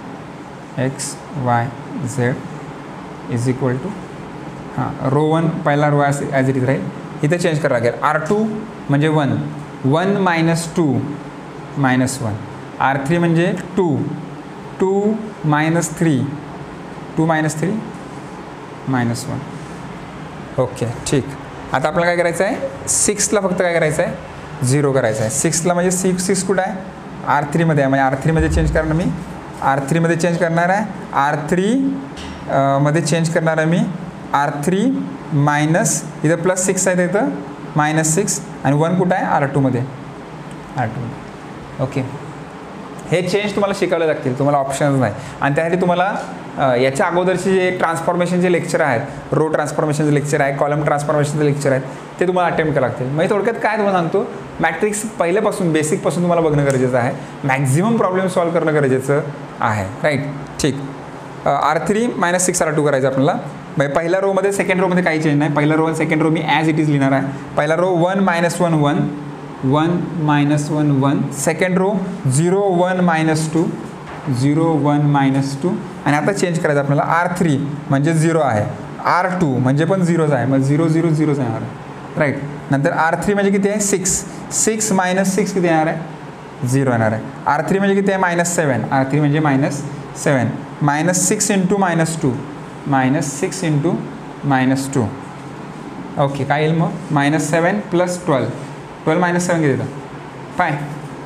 A: = हां, रो 1 पहिला रो ॲज इट इज राहील, इथं चेंज करावं लागेल. R2 म्हणजे 1 1 - 2 -1. R3 म्हणजे 2 2 - 3 2 - 3 -1. ओके, ठीक. आता आपल्याला काय करायचं आहे, 6ला फक्त काय करायचं आहे, 0 करायचं आहे. 6ला म्हणजे 6 कुठं आहे, R3 मध्ये आहे, म्हणजे R3 मध्ये चेंज करणार मी, R3 मध्ये चेंज करणार आहे. R3 मध्ये चेंज करणार आहे मी, R3 मायनस, इथं +6 आहे, इथं -6 आणि 1 कुठं आहे, R2 मध्ये, R2 मध्ये. ओके, हे चेंज तुम्हाला शिकायला लागतील, तुम्हाला ऑप्शन्स नाही. आणि त्यासाठी तुम्हाला याच्या अगोदरचे जे ट्रान्सफॉर्मेशनचे लेक्चर आहेत, रो ट्रान्सफॉर्मेशनचे लेक्चर आहे, कॉलम ट्रान्सफॉर्मेशनचे लेक्चर आहेत, ते तुम्हाला अटेम्प्ट करावं लागतील. म्हणजे थोडक्यात काय तुम्हाला सांगतो, मॅट्रिक्स पहिल्यापासून बेसिकपासून तुम्हाला बघणं गरजेचं आहे, मॅक्झिमम प्रॉब्लेम सॉल्व करणं गरजेचं आहे. राईट, ठीक. R3 - 6 R2 करायचं आपल्याला. म्हणजे पहिल्या रोमध्ये सेकंड रोमध्ये काही चेंज नाही, पहिला रो आणि सेकंड रो मी ॲज इट इज लिहिणार आहे. पहिला रो 1 - 1 1 1 - 1 1, सेकंड रो 0 1 - 2 0 1 - 2. आणि आता चेंज करायचं आपल्याला, R3 म्हणजे 0 आहे, R2 म्हणजे पण 0च आहे, मग 0 0 0च येणार आहे. राईट, नंतर R3 म्हणजे किती आहे, 6 6 - 6 किती येणार आहे, 0 येणार आहे. R3 म्हणजे किती आहे, -7, R3 म्हणजे -7 -6 × -2 -6 × -2. ओके, काय येईल मग, -7 + 12 12 - 7 किती येतं, 5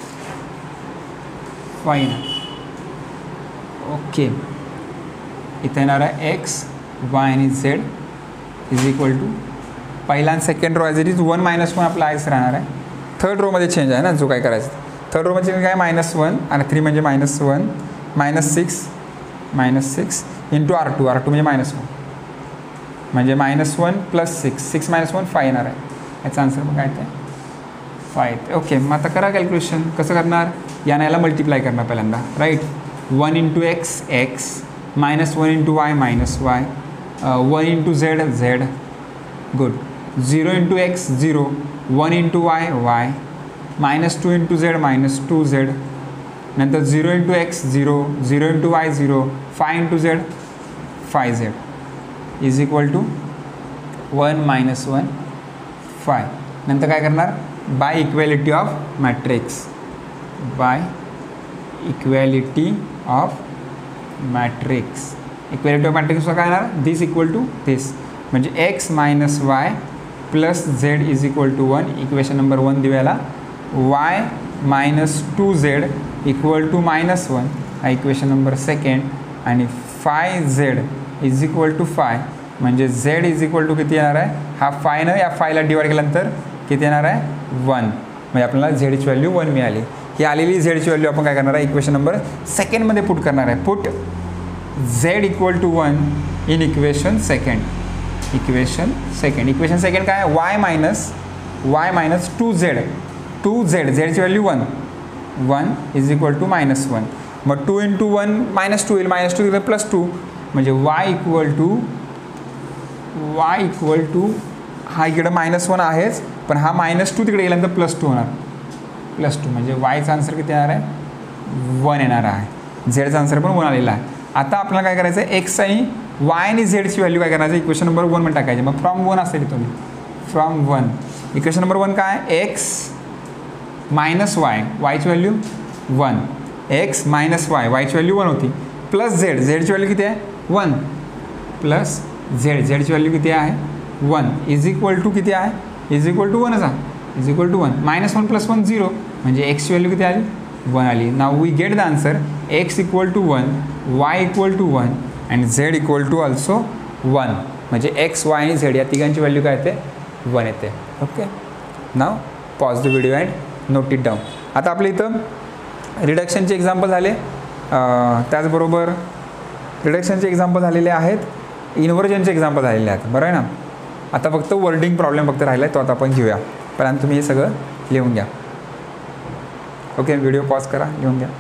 A: येणार. ओके, इथं येणार आहे x y आणि z = पहिला आणि second row as it is 1 - 1 आपला आयच राहणार आहे. थर्ड रोमध्ये चेंज आहे ना, जो काय करायचं, थर्ड रोमध्ये काय -1 आणि 3 म्हणजे -1 -6 -6 इंटू R2 म्हणजे -1 म्हणजे -1 + 6 6 - 1 5 येणार आहे. याचा आन्सर मग काय ते 5 येते. ओके, मग आता करा कॅल्क्युलेशन. कसं करणार, याला मल्टिप्लाय करणार पहिल्यांदा, right. 1 × x x, -1 × y -y, 1 × z z, good. 0 × x 0, 1 × y y, -2 × z -2z, नंतर 0 × x 0, 0 × y 0, 5 × z 5z is equal to 1 - 1 5. नंतर काय करणार, by equality of matrix, by equality of matrix. Equality of मॅट्रिक्सचा काय येणार, दिस equal to this, म्हणजे x - y + z is equal to 1. Equation number 1 देऊयाला. y - 2z equal to -1 हा equation number 2. आणि 5z इज इक्वल टू 5 म्हणजे z is equal to किती येणार आहे, हा 5 या 5ला डिवाइड केल्यानंतर किती येणार आहे 1. म्हणजे आपल्याला झेडची व्हॅल्यू 1 मिळाली. ही आलेली झेडची व्हॅल्यू आपण काय करणार आहे, इक्वेशन नंबर 2मध्ये पुट करणार आहे. Put z equal to 1 in equation 2. इक्वेशन 2 काय आहे, y - 2z झेडची व्हॅल्यू 1 इज इक्वल टू -1. मग 2 × 1 -2 येईल, -2 +2 म्हणजे y इक्वल टू हा इकडं -1 आहेच, पण हा -2 तिकडे गेल्यानंतर +2 होणार, +2 म्हणजे yचा आन्सर किती येणार आहे 1 येणार आहे. झेडचा आन्सर पण 1 आलेला आहे. आता आपल्याला काय करायचं आहे, x आणि y आणि झेडची व्हॅल्यू काय करायचं, इक्वेशन नंबर 1 मध्ये टाकायची. मग फ्रॉम 1 असेल तुम्ही, फ्रॉम 1. इक्वेशन नंबर 1 काय, x - y ची व्हॅल्यू 1, x - y ची व्हॅल्यू 1 होती, प्लस झेडची व्हॅल्यू किती आहे 1, प्लस झेडची व्हॅल्यू किती आहे 1 इज इक्वल टू किती आहे, is equal to 1 is equal to 1. -1 + 1 0 म्हणजे एक्सची व्हॅल्यू किती आली 1 आली. Now we get the answer, x equal to 1, y equal to 1 and z equal to also 1. म्हणजे x, y आणि z या तिघांची व्हॅल्यू काय येते 1 येते. Okay, now pause the video and note it down. आता आपल्या इथं रिडक्शनचे एक्झाम्पल झाले, त्याचबरोबर रिडक्शनचे एक्झाम्पल झालेले आहेत, इन्व्हर्जनचे एक्झाम्पल झालेले आहेत, बरं आहे ना. आता फक्त वर्डिंग प्रॉब्लेम फक्त राहिला आहे, तो आता आपण घेऊया. पहिल्यांदा तुम्ही हे सगळं लिहून घ्या. ओके, व्हिडिओ पॉज करा, लिहून घ्या.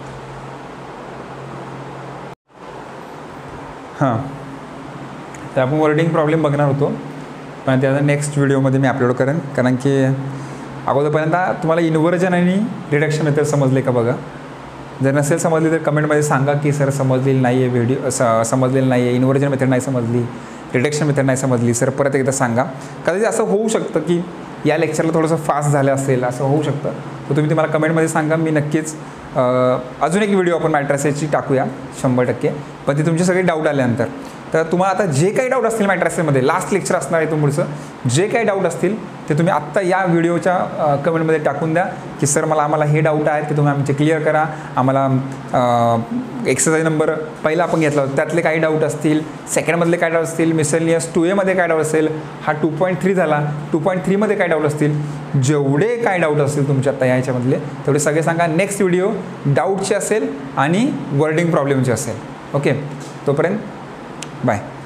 A: हां, तर आपण वर्डिंग प्रॉब्लेम बघणार होतो, पण त्याचा नेक्स्ट व्हिडिओमध्ये मी अपलोड करेन, कारण की अगोदरपर्यंत तुम्हाला इन्व्हर्जन आणि रिडक्शन मेथड समजले का बघा. जर नसेल समजली तर कमेंटमध्ये सांगा की सर समजलेली नाही आहे, व्हिडिओ समजलेलं नाही आहे, इन्व्हर्जन मेथड नाही समजली, रिडक्शन मेथड नाही समजली, सर परत एकदा सांगा. कदाचित असं होऊ शकतं की या लेक्चरला थोडंसं फास्ट झालं असेल, असं होऊ शकतं. तर तुम्ही मला कमेंटमध्ये सांगा, मी नक्कीच अजून एक व्हिडिओ आपण मॅट्रिसेसची टाकूया 100%. पण ती तुमचे सगळे डाऊट आल्यानंतर. तर तुम्हाला आता जे काही डाऊट असतील मॅट्रिसेसमध्ये, लास्ट लेक्चर असणार आहे तुमचं, जे काही डाऊट असतील ते तुम्ही आत्ता या व्हिडिओच्या कमेंटमध्ये टाकून द्या की सर आम्हाला हे डाऊट आहेत ते तुम्ही आमचे क्लिअर करा. आम्हाला एक्सरसाइज नंबर पहिला आपण घेतला होता त्यातले काही डाऊट असतील, सेकंडमधले काय डाऊट असतील, मिसलेनियस 2A मध्ये काय डाऊट असेल, हा 2.3 झाला, 2.3 मध्ये काय डाऊट असतील, जेवढे काय डाऊट असतील तुमच्या आता याच्यामधले तेवढे सगळे सांगा. नेक्स्ट व्हिडिओ डाऊटचे असेल आणि वर्डिंग प्रॉब्लेमचे असेल. ओके, तोपर्यंत बाय.